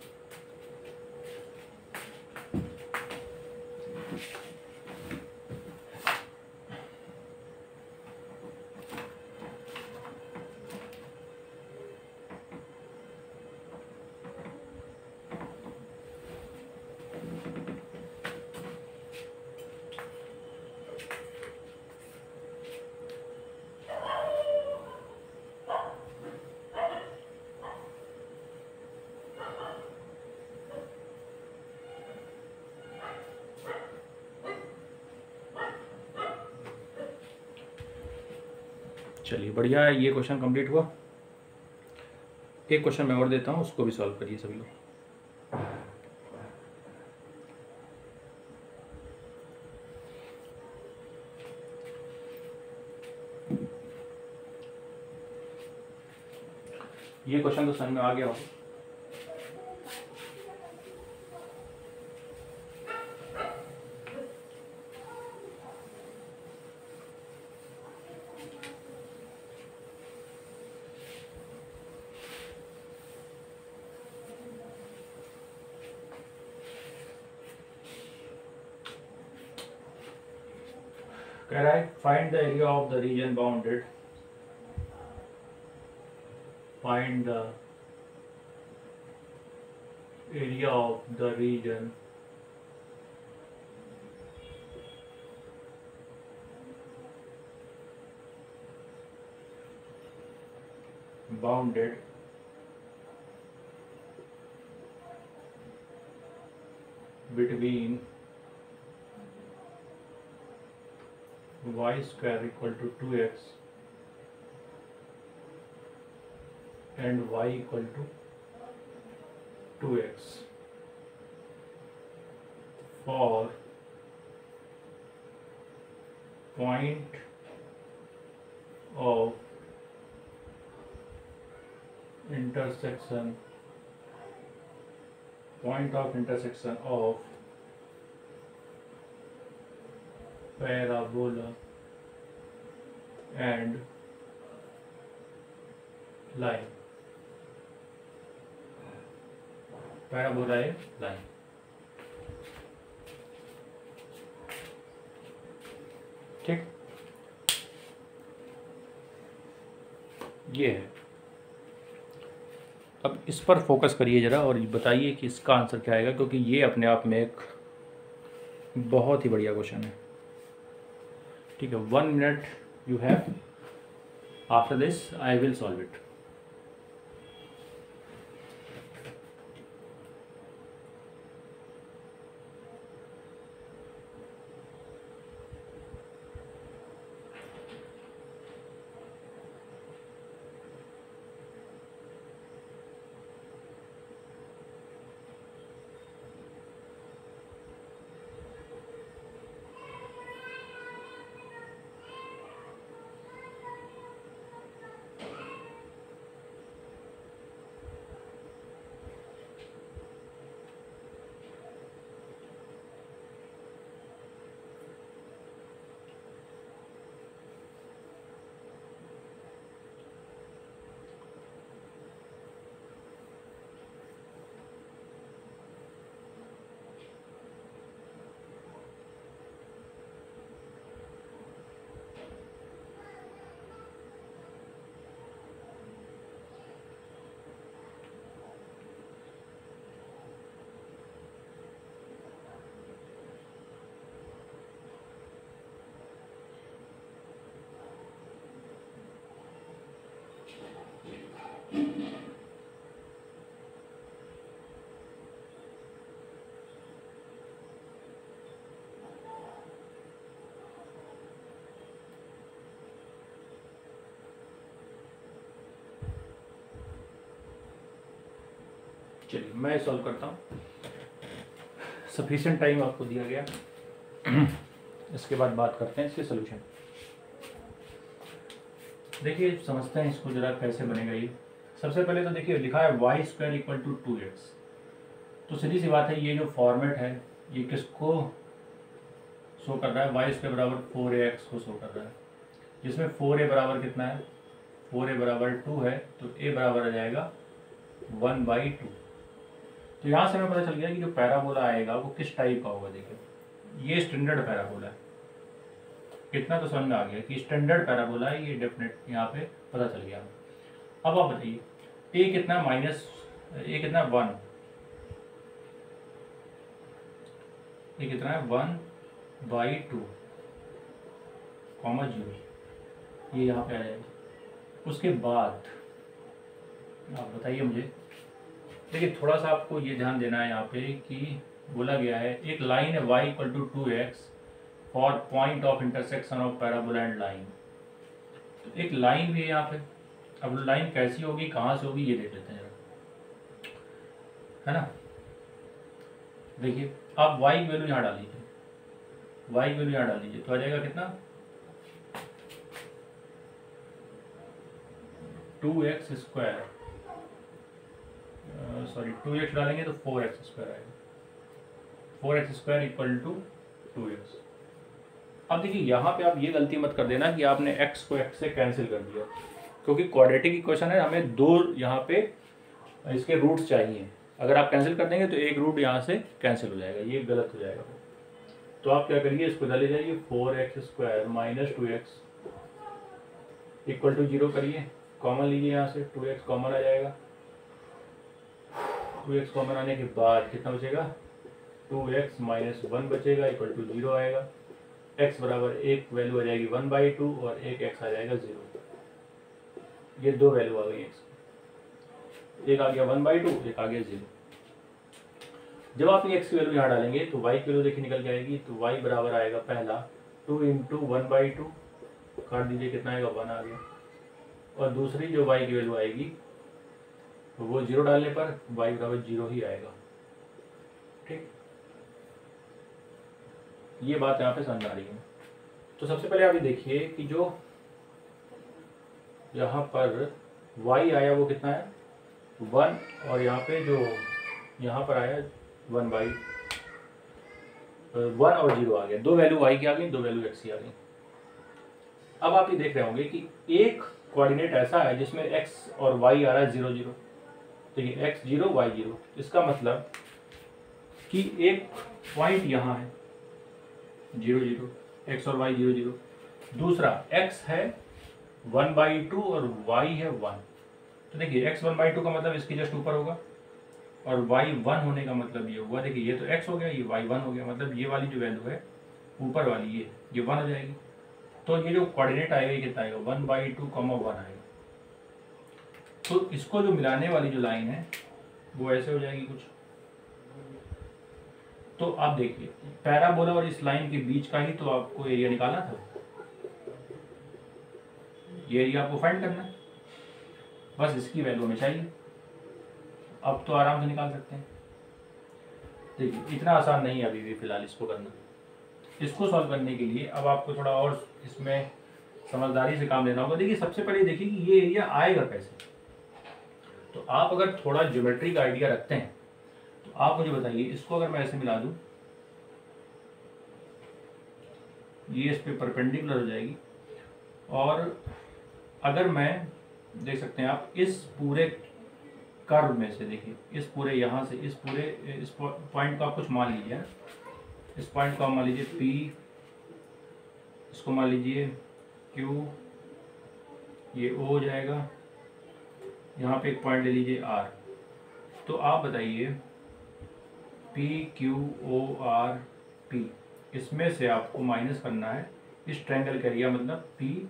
चलिए बढ़िया है, ये क्वेश्चन कंप्लीट हुआ। एक क्वेश्चन मैं और देता हूँ, उसको भी सॉल्व करिए सभी लोग। ये क्वेश्चन तो समझ में आ गया होगा। कह रहा है find the area of the region bounded, find the area of the region bounded between y² equal to 2x and y equal to 2x। for point of intersection of parabola and line. Parabola है line. ठीक, ये है। अब इस पर focus करिए ज़रा और बताइए कि इसका आंसर क्या आएगा, क्योंकि ये अपने आप में एक बहुत ही बढ़िया क्वेश्चन है। ठीक है, 1 minute you have, after this I will solve it. चलिए मैं सॉल्व करता हूँ। सफिशिएंट टाइम आपको दिया गया, इसके बाद बात करते हैं इसके सोल्यूशन। देखिए समझते हैं इसको जरा कैसे बनेगा ये। सबसे पहले तो देखिए लिखा है y square equal to 2x, तो सीधी सी बात है ये जो फॉर्मेट है ये किसको शो कर रहा है, वाई स्क्वायर बराबर 4ax को शो कर रहा है, जिसमें 4a बराबर कितना है, 4a बराबर 2 है, तो a बराबर आ जाएगा 1/2। तो यहाँ से हमें पता चल गया कि जो पैराबोला आएगा वो किस टाइप का होगा। देखिए ये स्टैंडर्ड पैराबोला है, कितना तो समझ में आ गया कि स्टैंडर्ड पैराबोला है, ये डेफिनेट यहाँ पे पता चल गया। अब आप बताइए ए कितना, माइनस ए कितना 1, ये कितना है 1/2 कॉमा 0, ये यहाँ पे आ जाएगा। उसके बाद आप बताइए मुझे, देखिए थोड़ा सा आपको ये ध्यान देना है यहाँ पे कि बोला गया है एक लाइन है y equal to 2x for point of intersection of parabola and line. तो एक लाइन भी है यहाँ पे, अब लाइन कैसी होगी, कहाँ से होगी, ये देख लेते हैं जरा, है ना। देखिए आप y की वैल्यू यहाँ डाल लीजिए, y की वैल्यू यहाँ डाल लीजिए, तो आ जाएगा कितना 2x स्क्वायर, सॉरी 2x डालेंगे तो 4x स्क्वायर आएगा, 4x square equal to 2x। अब देखिए यहाँ पे आप ये गलती मत कर देना कि आपने x को x से कैंसिल कर दिया, क्योंकि क्वाड्रेटिक इक्वेशन है, हमें दो यहाँ पे इसके रूट्स चाहिए। अगर आप कैंसिल कर देंगे तो एक रूट यहाँ से कैंसिल हो जाएगा, ये गलत हो जाएगा। तो आप क्या करिए, इसको डाले जाइए 4x square minus 2x equal to 0 करिए, कॉमन लीजिए, यहाँ से 2x कॉमन आ जाएगा। 2x कॉमन आने के बाद कितना बचेगा, 2x माइनस 1 बचेगा इक्वल टू 0 आएगा। x बराबर एक वैल्यू आ जाएगी 1/2 और एक x आ जाएगा 0। ये दो वैल्यू आ गई x, एक आ गया 1/2, एक आ गया 0। जब आप ये x की वैल्यू यहाँ डालेंगे तो y की वैल्यू देखिए निकल जाएगी, तो y बराबर आएगा पहला 2 × 1/2, काट दीजिए कितना आएगा 1 आ गया, और दूसरी जो y की वैल्यू आएगी तो वो 0 डालने पर y बराबर 0 ही आएगा। ठीक, ये बात यहाँ पे समझ आ रही है। तो सबसे पहले आप ये देखिए कि जो यहाँ पर y आया वो कितना है 1, और यहाँ पे जो यहाँ पर आया 1/1 और 0 आ गया। 2 वैल्यू y की आ गई, 2 वैल्यू x की आ गई। अब आप ये देख रहे होंगे कि एक कोऑर्डिनेट ऐसा है जिसमें x और y आ रहा है 0 0, तो ये x 0 y 0। इसका मतलब कि एक पॉइंट यहाँ है 0 0, x और y 0 0, दूसरा x है 1/2 और y है 1। तो देखिए x 1/2 का मतलब इसके जस्ट ऊपर होगा, और y 1 होने का मतलब ये हुआ, देखिए ये तो x हो गया, ये y 1 हो गया, मतलब ये वाली जो वैल्यू है ऊपर वाली ये 1 हो जाएगी। तो ये जो कोऑर्डिनेट आएगा ये कितना आएगा 1/2, 1 आएगा। तो इसको जो मिलाने वाली जो लाइन है वो ऐसे हो जाएगी कुछ। तो आप देखिए पैराबोला और इस लाइन के बीच का ही तो आपको एरिया निकालना था, ये एरिया आपको फाइंड करना है, बस इसकी वैल्यू हमें चाहिए। अब तो आराम से निकाल सकते हैं। देखिए इतना आसान नहीं है अभी भी फिलहाल इसको करना। इसको सॉल्व करने के लिए अब आपको थोड़ा और इसमें समझदारी से काम लेना होगा। देखिए सबसे पहले देखिए कि ये एरिया आएगा कैसे। तो आप अगर थोड़ा ज्योमेट्री का आइडिया रखते हैं तो आप मुझे बताइए, इसको अगर मैं ऐसे मिला दूं, ये इस पे परपेंडिकुलर हो जाएगी, और अगर मैं देख सकते हैं आप इस पूरे कर्व में से देखिए, इस पूरे यहाँ से इस पॉइंट को आप कुछ मान लीजिए, इस पॉइंट को आप मान लीजिए P, इसको मान लीजिए Q, ये O हो जाएगा, यहाँ पे एक पॉइंट ले लीजिए R। तो आप बताइए P Q O R P, इसमें से आपको माइनस करना है इस ट्रायंगल का एरिया, मतलब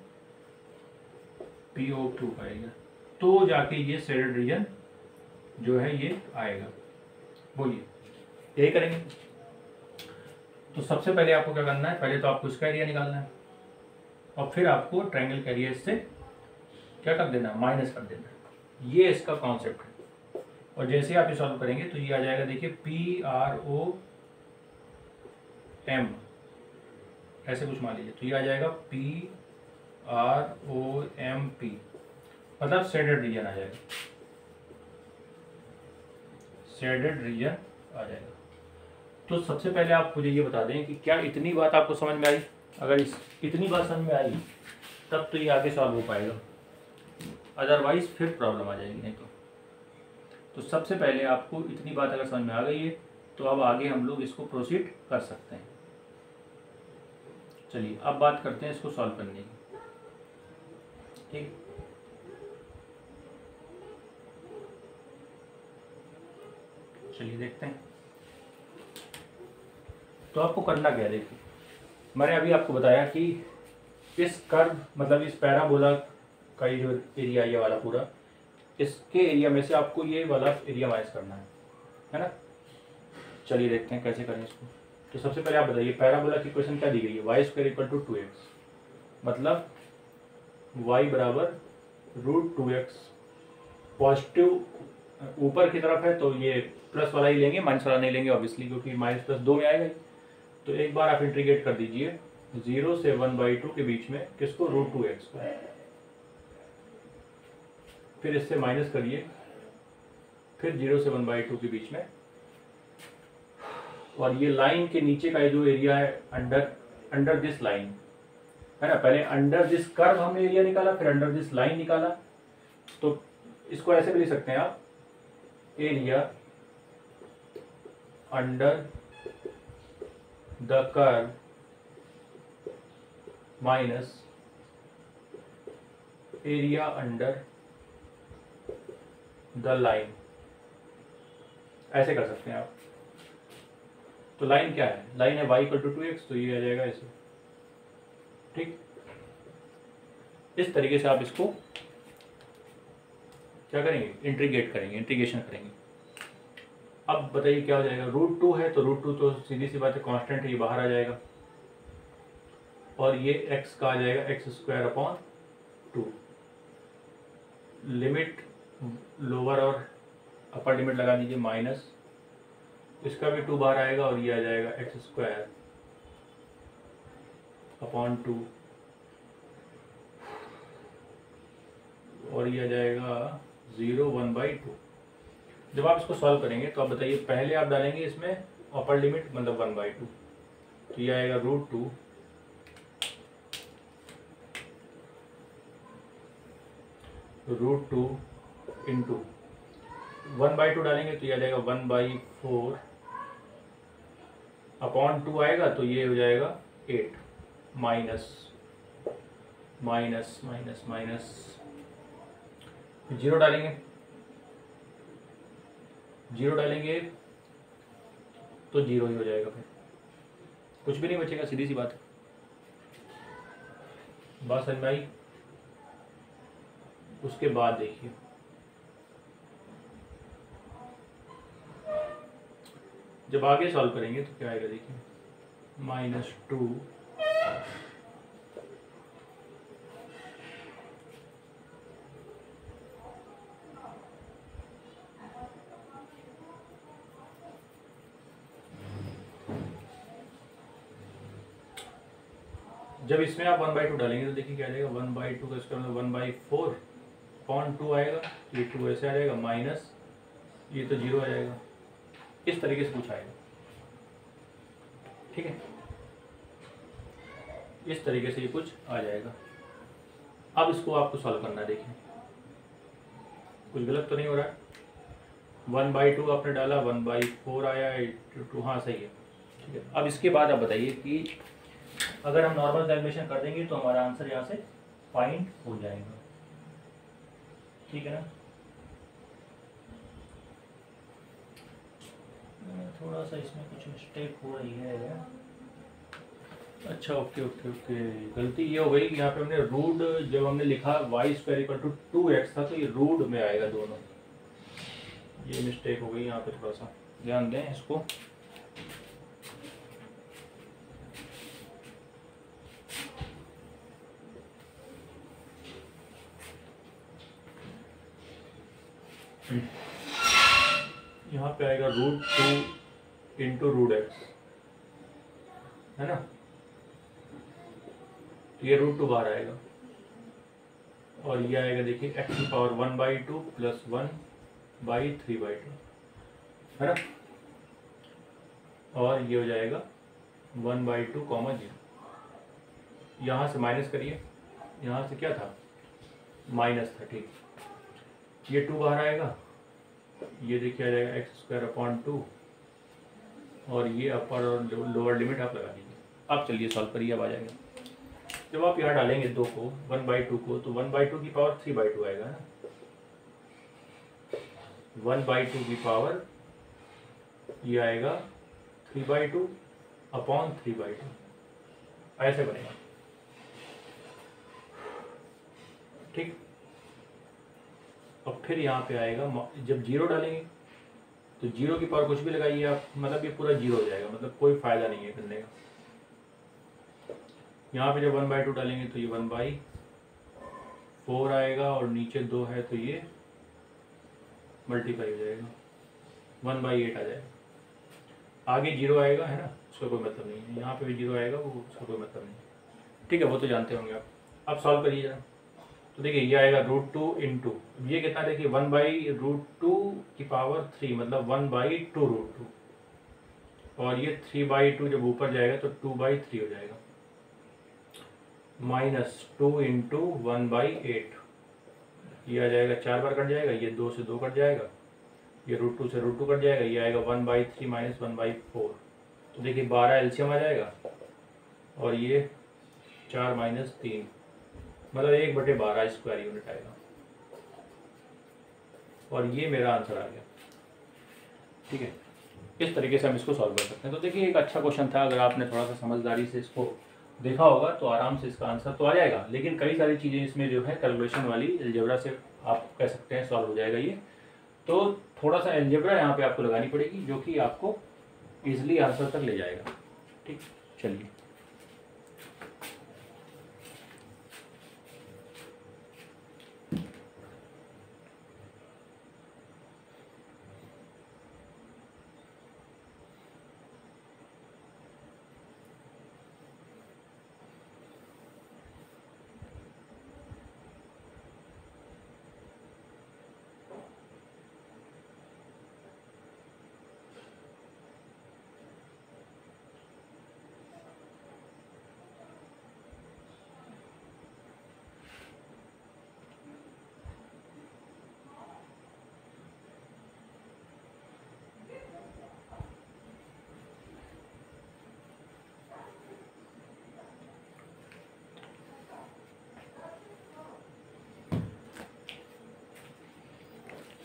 POQ का एरिया, तो जाके ये शेडेड रीजन जो है ये आएगा। बोलिए यही करेंगे। तो सबसे पहले आपको क्या करना है, पहले तो आपको इसका एरिया निकालना है, और फिर आपको ट्रायंगल का एरिया इससे क्या कर देना है, माइनस कर देना है। ये इसका कॉन्सेप्ट है। और जैसे आप ये सॉल्व करेंगे तो ये आ जाएगा, देखिए PROM, ऐसे कुछ मान लीजिए, तो ये आ जाएगा PROMP, मतलब शेडेड रीजन आ जाएगा, शेडेड रीजन आ जाएगा। तो सबसे पहले आप मुझे ये बता दें कि क्या इतनी बात आपको समझ में आई। अगर इतनी बात समझ में आई तब तो ये आगे सॉल्व हो पाएगा, अदरवाइज फिर प्रॉब्लम आ जाएगी नहीं तो सबसे पहले आपको इतनी बात अगर समझ में आ गई है तो अब आगे हम लोग इसको प्रोसीड कर सकते हैं। चलिए अब बात करते हैं इसको सॉल्व करने की। ठीक, चलिए देखते हैं। तो आपको करना क्या है, देखिए मैंने अभी आपको बताया कि इस कर्व मतलब इस पैराबोला का ये जो एरिया ये वाला पूरा, इसके एरिया में से आपको ये वाला एरिया माइनस करना है ना। चलिए देखते हैं कैसे करें इसको। तो सबसे पहले आप बताइए पैराबोला की इक्वेशन क्या दी गई है, y² = 2x, मतलब y बराबर √2x। पॉजिटिव ऊपर की तरफ है तो ये प्लस वाला ही लेंगे, माइनस वाला नहीं लेंगे ऑब्वियसली, क्योंकि माइनस प्लस 2 में आएगा। तो एक बार आप इंटीग्रेट कर दीजिए 0 से 1/2 के बीच में किसको, √2x को, फिर इससे माइनस करिए, फिर 0 से 1/2 के बीच में, और ये लाइन के नीचे का जो एरिया है अंडर दिस लाइन है ना। पहले अंडर दिस कर्व हमने एरिया निकाला, फिर अंडर दिस लाइन निकाला। तो इसको ऐसे भी लिख सकते हैं आप, area under the curve minus area under the line, ऐसे कर सकते हैं आप। तो लाइन क्या है, लाइन है y = 2x, तो ये आ जाएगा ऐसे। ठीक, इस तरीके से आप इसको क्या करेंगे, इंटीग्रेशन करेंगे। अब बताइए क्या हो जाएगा, √2 है तो √2 तो सीधी सी बात है कांस्टेंट है, ये बाहर आ जाएगा, और ये x का आ जाएगा x²/2। लिमिट लोअर और अपर लिमिट लगा दीजिए माइनस, इसका भी 2 बाहर आएगा, और ये आ जाएगा x² अपॉन 2 और ये आ जाएगा 0 1/2। जब आप इसको सॉल्व करेंगे तो आप बताइए, पहले आप डालेंगे इसमें अपर लिमिट मतलब 1/2, तो ये आएगा √2 √2 इंटू 1/2 डालेंगे तो ये आ जाएगा 1/4 अपॉन 2 आएगा तो ये हो जाएगा 8 माइनस माइनस माइनस माइनस 0 डालेंगे, 0 डालेंगे तो 0 ही हो जाएगा, फिर कुछ भी नहीं बचेगा। सीधी सी बात है, बात समझ में आई। उसके बाद देखिए जब आगे सॉल्व करेंगे तो क्या आएगा, देखिए -2 जब इसमें आप 1/2 डालेंगे तो देखिए क्या आ जाएगा, 1/2 का इसका मतलब 1/4 अपॉन 2 आएगा, ये 2 ऐसे आ जाएगा, माइनस ये तो 0 आ जाएगा। इस तरीके से कुछ आएगा, ठीक है, इस तरीके से ये कुछ आ जाएगा। अब इसको आपको सॉल्व करना है। देखिए कुछ गलत तो नहीं हो रहा है, 1/2 आपने डाला, 1/4 आया, 2 हाँ सही है, ठीक है। अब इसके बाद आप बताइए कि अगर हम नॉर्मल कैलकुलेशन कर देंगे तो हमारा आंसर यहाँ से फाइंड हो जाएगा, ठीक है ना। थोड़ा सा इसमें कुछ मिस्टेक हो रही है, अच्छा ओके ओके ओके, गलती ये हो गई कि यहाँ पे हमने रूट, जब हमने लिखा y² = 2x था तो ये रूट में आएगा दोनों, ये मिस्टेक हो गई यहाँ पे, थोड़ा सा ध्यान दें इसको। यहाँ पे आएगा √2 इंटू √x, है ना, तो ये √2 बाहर आएगा और ये आएगा देखिए x⁴ 1/2 + 1/3/2, है ना, और ये हो जाएगा 1/2, 0। यहाँ से माइनस करिए, यहाँ से क्या था, माइनस था, ठीक, ये 2 बाहर आएगा, ये देखिए आ जाएगा x² 2 और ये अपर और लोअर लिमिट आप लगा दीजिए। अब चलिए सॉल्व करिए, अब आ जाएगा। जब आप यहाँ डालेंगे 2 को 1/2 को तो 1/2 की पावर 3/2 आएगा ना, 1/2 की पावर ये आएगा 3/2 अपॉन 3/2, ऐसे बनेगा, ठीक। अब फिर यहाँ पे आएगा, जब 0 डालेंगे तो 0 की पावर कुछ भी लगाइए आप, मतलब ये पूरा 0 हो जाएगा, मतलब कोई फायदा नहीं है करने का। यहाँ पे जब 1/2 डालेंगे तो ये 1/4 आएगा और नीचे 2 है तो ये मल्टीप्लाई हो जाएगा, 1/8 आ जाएगा। आगे 0 आएगा, है ना, उसका कोई मतलब नहीं है। यहाँ पे भी 0 आएगा, वो उसका कोई मतलब नहीं, ठीक है, वो तो जानते होंगे आप। अब सॉल्व करिए जरा, तो देखिए ये आएगा √2 इंटू ये कितना, देखिए 1/√2 की पावर 3 मतलब 1/2√2 और ये 3/2 जब ऊपर जाएगा तो 2/3 हो जाएगा, -2 इंटू 1/8, ये आ जाएगा 4 बार कट जाएगा, ये 2 से 2 कट जाएगा, ये √2 से √2 कट जाएगा, ये आएगा 1/3 - 1/4, तो देखिए 12 एलसीएम आ जाएगा और ये 4 - 3 मतलब 1/12² यूनिट आएगा और ये मेरा आंसर आ गया, ठीक है। इस तरीके से हम इसको सॉल्व कर सकते हैं। तो देखिए एक अच्छा क्वेश्चन था, अगर आपने थोड़ा सा समझदारी से इसको देखा होगा तो आराम से इसका आंसर तो आ जाएगा, लेकिन कई सारी चीज़ें इसमें जो है कैलकुलेशन वाली, अलजेब्रा से आप कह सकते हैं सॉल्व हो जाएगा ये, तो थोड़ा सा अलजेब्रा यहाँ पे आपको लगानी पड़ेगी जो कि आपको ईजिली आंसर तक ले जाएगा, ठीक। चलिए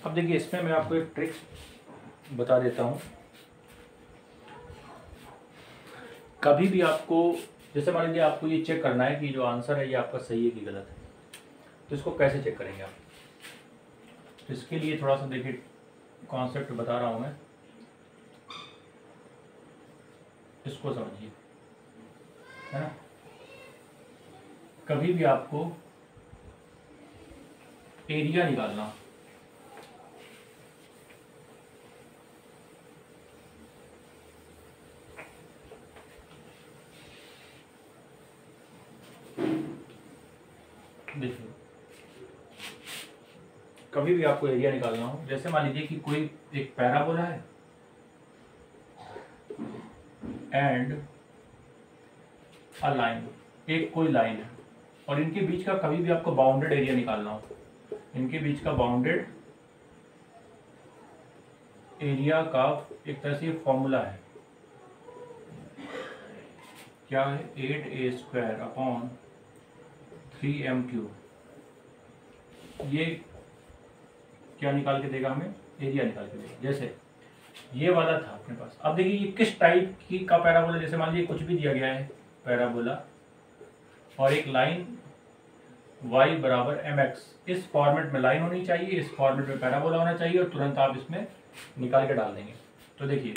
अब देखिए इसमें मैं आपको एक ट्रिक बता देता हूँ। कभी भी आपको, जैसे मान लीजिए आपको ये चेक करना है कि जो आंसर है ये आपका सही है कि गलत है, तो इसको कैसे चेक करेंगे आप? तो इसके लिए थोड़ा सा देखिए कॉन्सेप्ट बता रहा हूँ मैं, इसको समझिए, है ना। कभी भी आपको एरिया निकालना, देखिए कभी भी आपको एरिया निकालना हो, जैसे मान लीजिए कि कोई एक पैराबोला है एंड अ लाइन, एक कोई लाइन है और इनके बीच का कभी भी आपको बाउंडेड एरिया निकालना हो, इनके बीच का बाउंडेड एरिया का एक तरह से फॉर्मूला है, क्या है, 8a² अपॉन 3m³। ये क्या निकाल के देगा हमें? एरिया निकाल के देगा। जैसे ये वाला था अपने पास, अब देखिए ये किस टाइप की का पैराबोला, जैसे मान लीजिए कुछ भी दिया गया है पैराबोला और एक लाइन y बराबर mx, इस फॉर्मेट में लाइन होनी चाहिए, इस फॉर्मेट में पैराबोला होना चाहिए और तुरंत आप इसमें निकाल के डाल देंगे। तो देखिए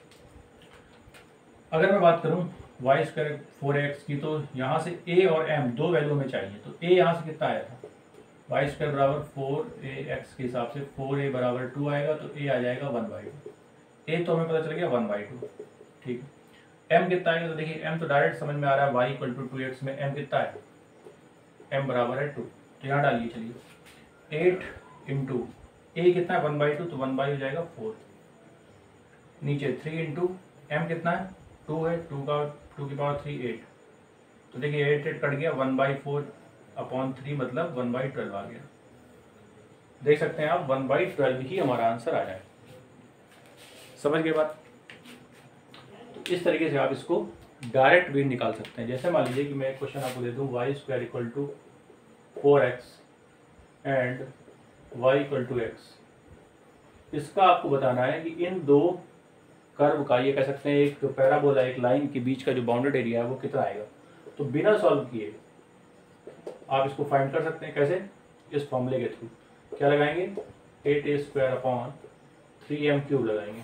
अगर मैं बात करूं y² 4x की, तो यहाँ से a और m दो वैल्यू में चाहिए, तो a यहाँ से कितना आया था, y² बराबर 4ax के हिसाब से 4a बराबर 2 आएगा, तो a आ जाएगा 1/2। a तो हमें पता चल गया 1/2, ठीक है। m कितना आएगा, तो देखिए m तो डायरेक्ट समझ में आ रहा है, y = 2x में m कितना है, m बराबर है 2, तो यहाँ डालिए। चलिए 8 इंटू a कितना है 1/2, तो 1/2 हो जाएगा 4, नीचे 3 इंटू m कितना है 2 है, 2 की पावर 3 8, तो देखिए 8 कट गया, 1/4 अपॉन 3 मतलब 1/12 आ गया। देख सकते हैं आप 1/12 ही हमारा आंसर आ जाए। समझ गए बात? तो इस तरीके से आप इसको डायरेक्ट भी निकाल सकते हैं। जैसे मान लीजिए कि मैं एक क्वेश्चन आपको दे दूं, y² = 4x and y = x, इसका आपको बताना है कि इन दो कर्व का, ये कह सकते हैं एक पैराबोला एक लाइन के बीच का जो बाउंडेड एरिया है वो कितना आएगा। तो बिना सॉल्व किए आप इसको फाइंड कर सकते हैं। कैसे? इस फॉर्मूले के थ्रू। क्या लगाएंगे? 8a² अपॉन 3m³ लगाएंगे।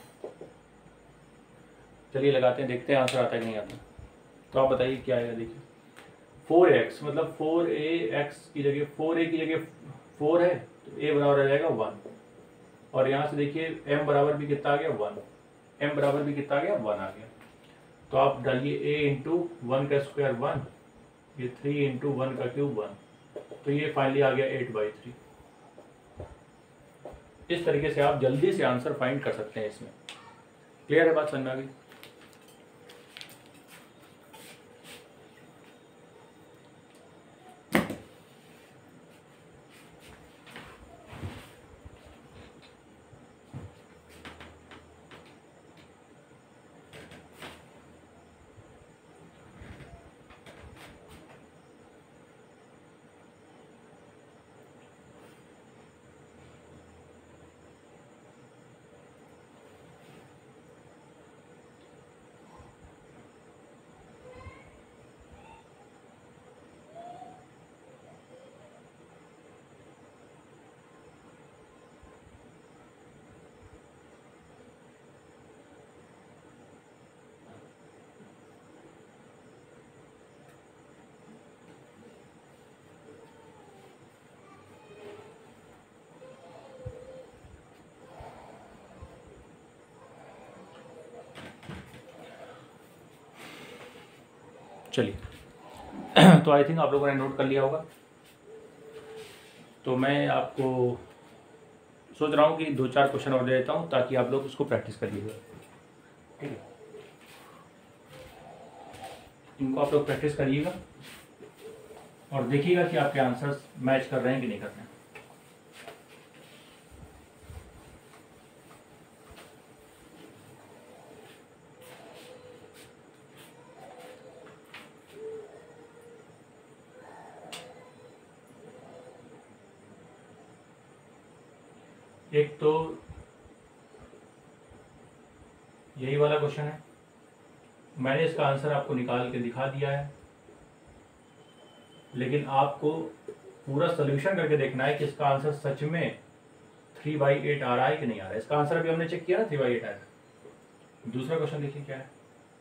चलिए लगाते हैं, देखते हैं आंसर आता है कि नहीं आता। तो आप बताइए क्या आएगा। देखिए 4x मतलब 4ax की जगह 4a की जगह 4 है, तो a बराबर आ जाएगा 1, और यहाँ से देखिए m बराबर भी कितना आ गया 1, m बराबर भी कितना आ गया 1 आ गया। तो आप डालिए a इंटू 1 का स्क्वायर 1, ये 3 इंटू 1 का क्यूब 1, तो ये फाइनली आ गया 8/3। इस तरीके से आप जल्दी से आंसर फाइंड कर सकते हैं इसमें। क्लियर है बात, समझ में आ गई? चलिए तो आई थिंक आप लोगों ने नोट कर लिया होगा। तो मैं आपको सोच रहा हूँ कि 2-4 क्वेश्चन और दे देता हूँ ताकि आप लोग उसको प्रैक्टिस करिएगा। ठीक है, इनको आप लोग प्रैक्टिस करिएगा और देखिएगा कि आपके आंसर्स मैच कर रहे हैं कि नहीं कर रहे हैं। एक तो यही वाला क्वेश्चन है, मैंने इसका आंसर आपको निकाल के दिखा दिया है, लेकिन आपको पूरा सोल्यूशन करके देखना है कि इसका आंसर सच में 3/8 आ रहा है कि नहीं आ रहा है। इसका आंसर अभी हमने चेक किया ना, 3/8 आया। दूसरा क्वेश्चन देखिए क्या है।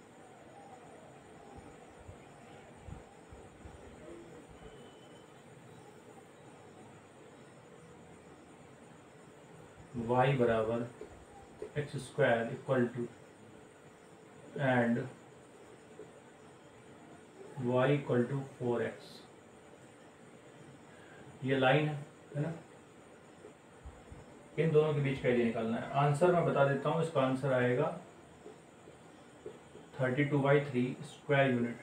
y बराबर x² equal to and y equal to 4x, ये लाइन है ना, इन दोनों के बीच का एरिया निकालना है। आंसर मैं बता देता हूँ, इसका आंसर आएगा 32/3 स्क्वायर यूनिट।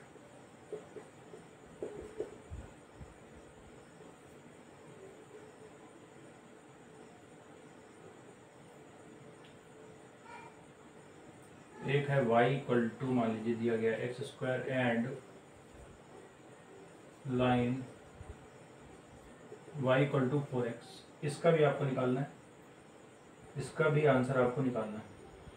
एक है y इक्वल टू, मान लीजिए दिया गया x² and line y equal to 4x, इसका भी आपको निकालना है, इसका भी आंसर आपको निकालना है।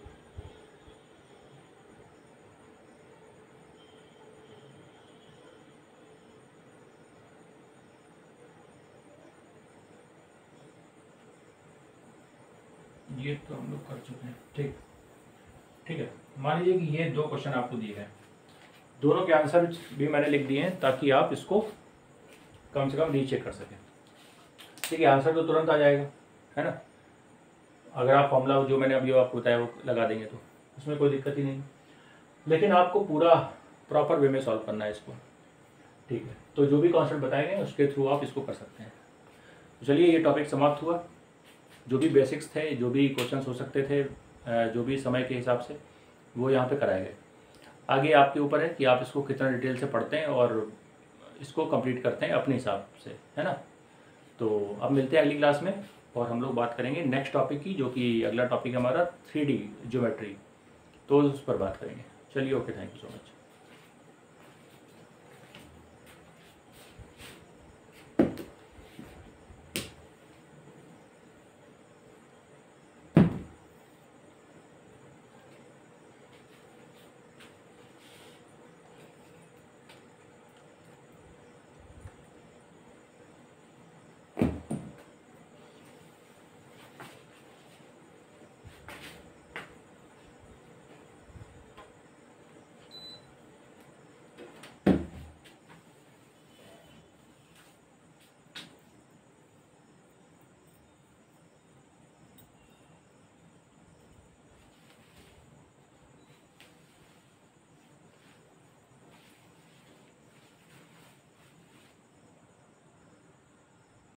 ये तो हम लोग कर चुके हैं। ठीक है, मान लीजिए कि ये दो क्वेश्चन आपको दिए गए, दोनों के आंसर भी मैंने लिख दिए हैं ताकि आप इसको कम से कम रीचेक कर सकें। ठीक है, आंसर तो तुरंत आ जाएगा, है ना, अगर आप फॉर्मूला जो मैंने अभी आपको बताया वो लगा देंगे तो उसमें कोई दिक्कत ही नहीं, लेकिन आपको पूरा प्रॉपर वे में सॉल्व करना है इसको। ठीक है, तो जो भी कॉन्सेप्ट बताए गए उसके थ्रू आप इसको कर सकते हैं। तो चलिए, ये टॉपिक समाप्त हुआ। जो भी बेसिक्स थे, जो भी क्वेश्चंस हो सकते थे, जो भी समय के हिसाब से, वो यहाँ पे कराए गए। आगे आपके ऊपर है कि आप इसको कितना डिटेल से पढ़ते हैं और इसको कंप्लीट करते हैं अपने हिसाब से, है ना। तो अब मिलते हैं अगली क्लास में और हम लोग बात करेंगे नेक्स्ट टॉपिक की, जो कि अगला टॉपिक है हमारा 3D ज्योमेट्री, तो उस पर बात करेंगे। चलिए, okay, thank you so much.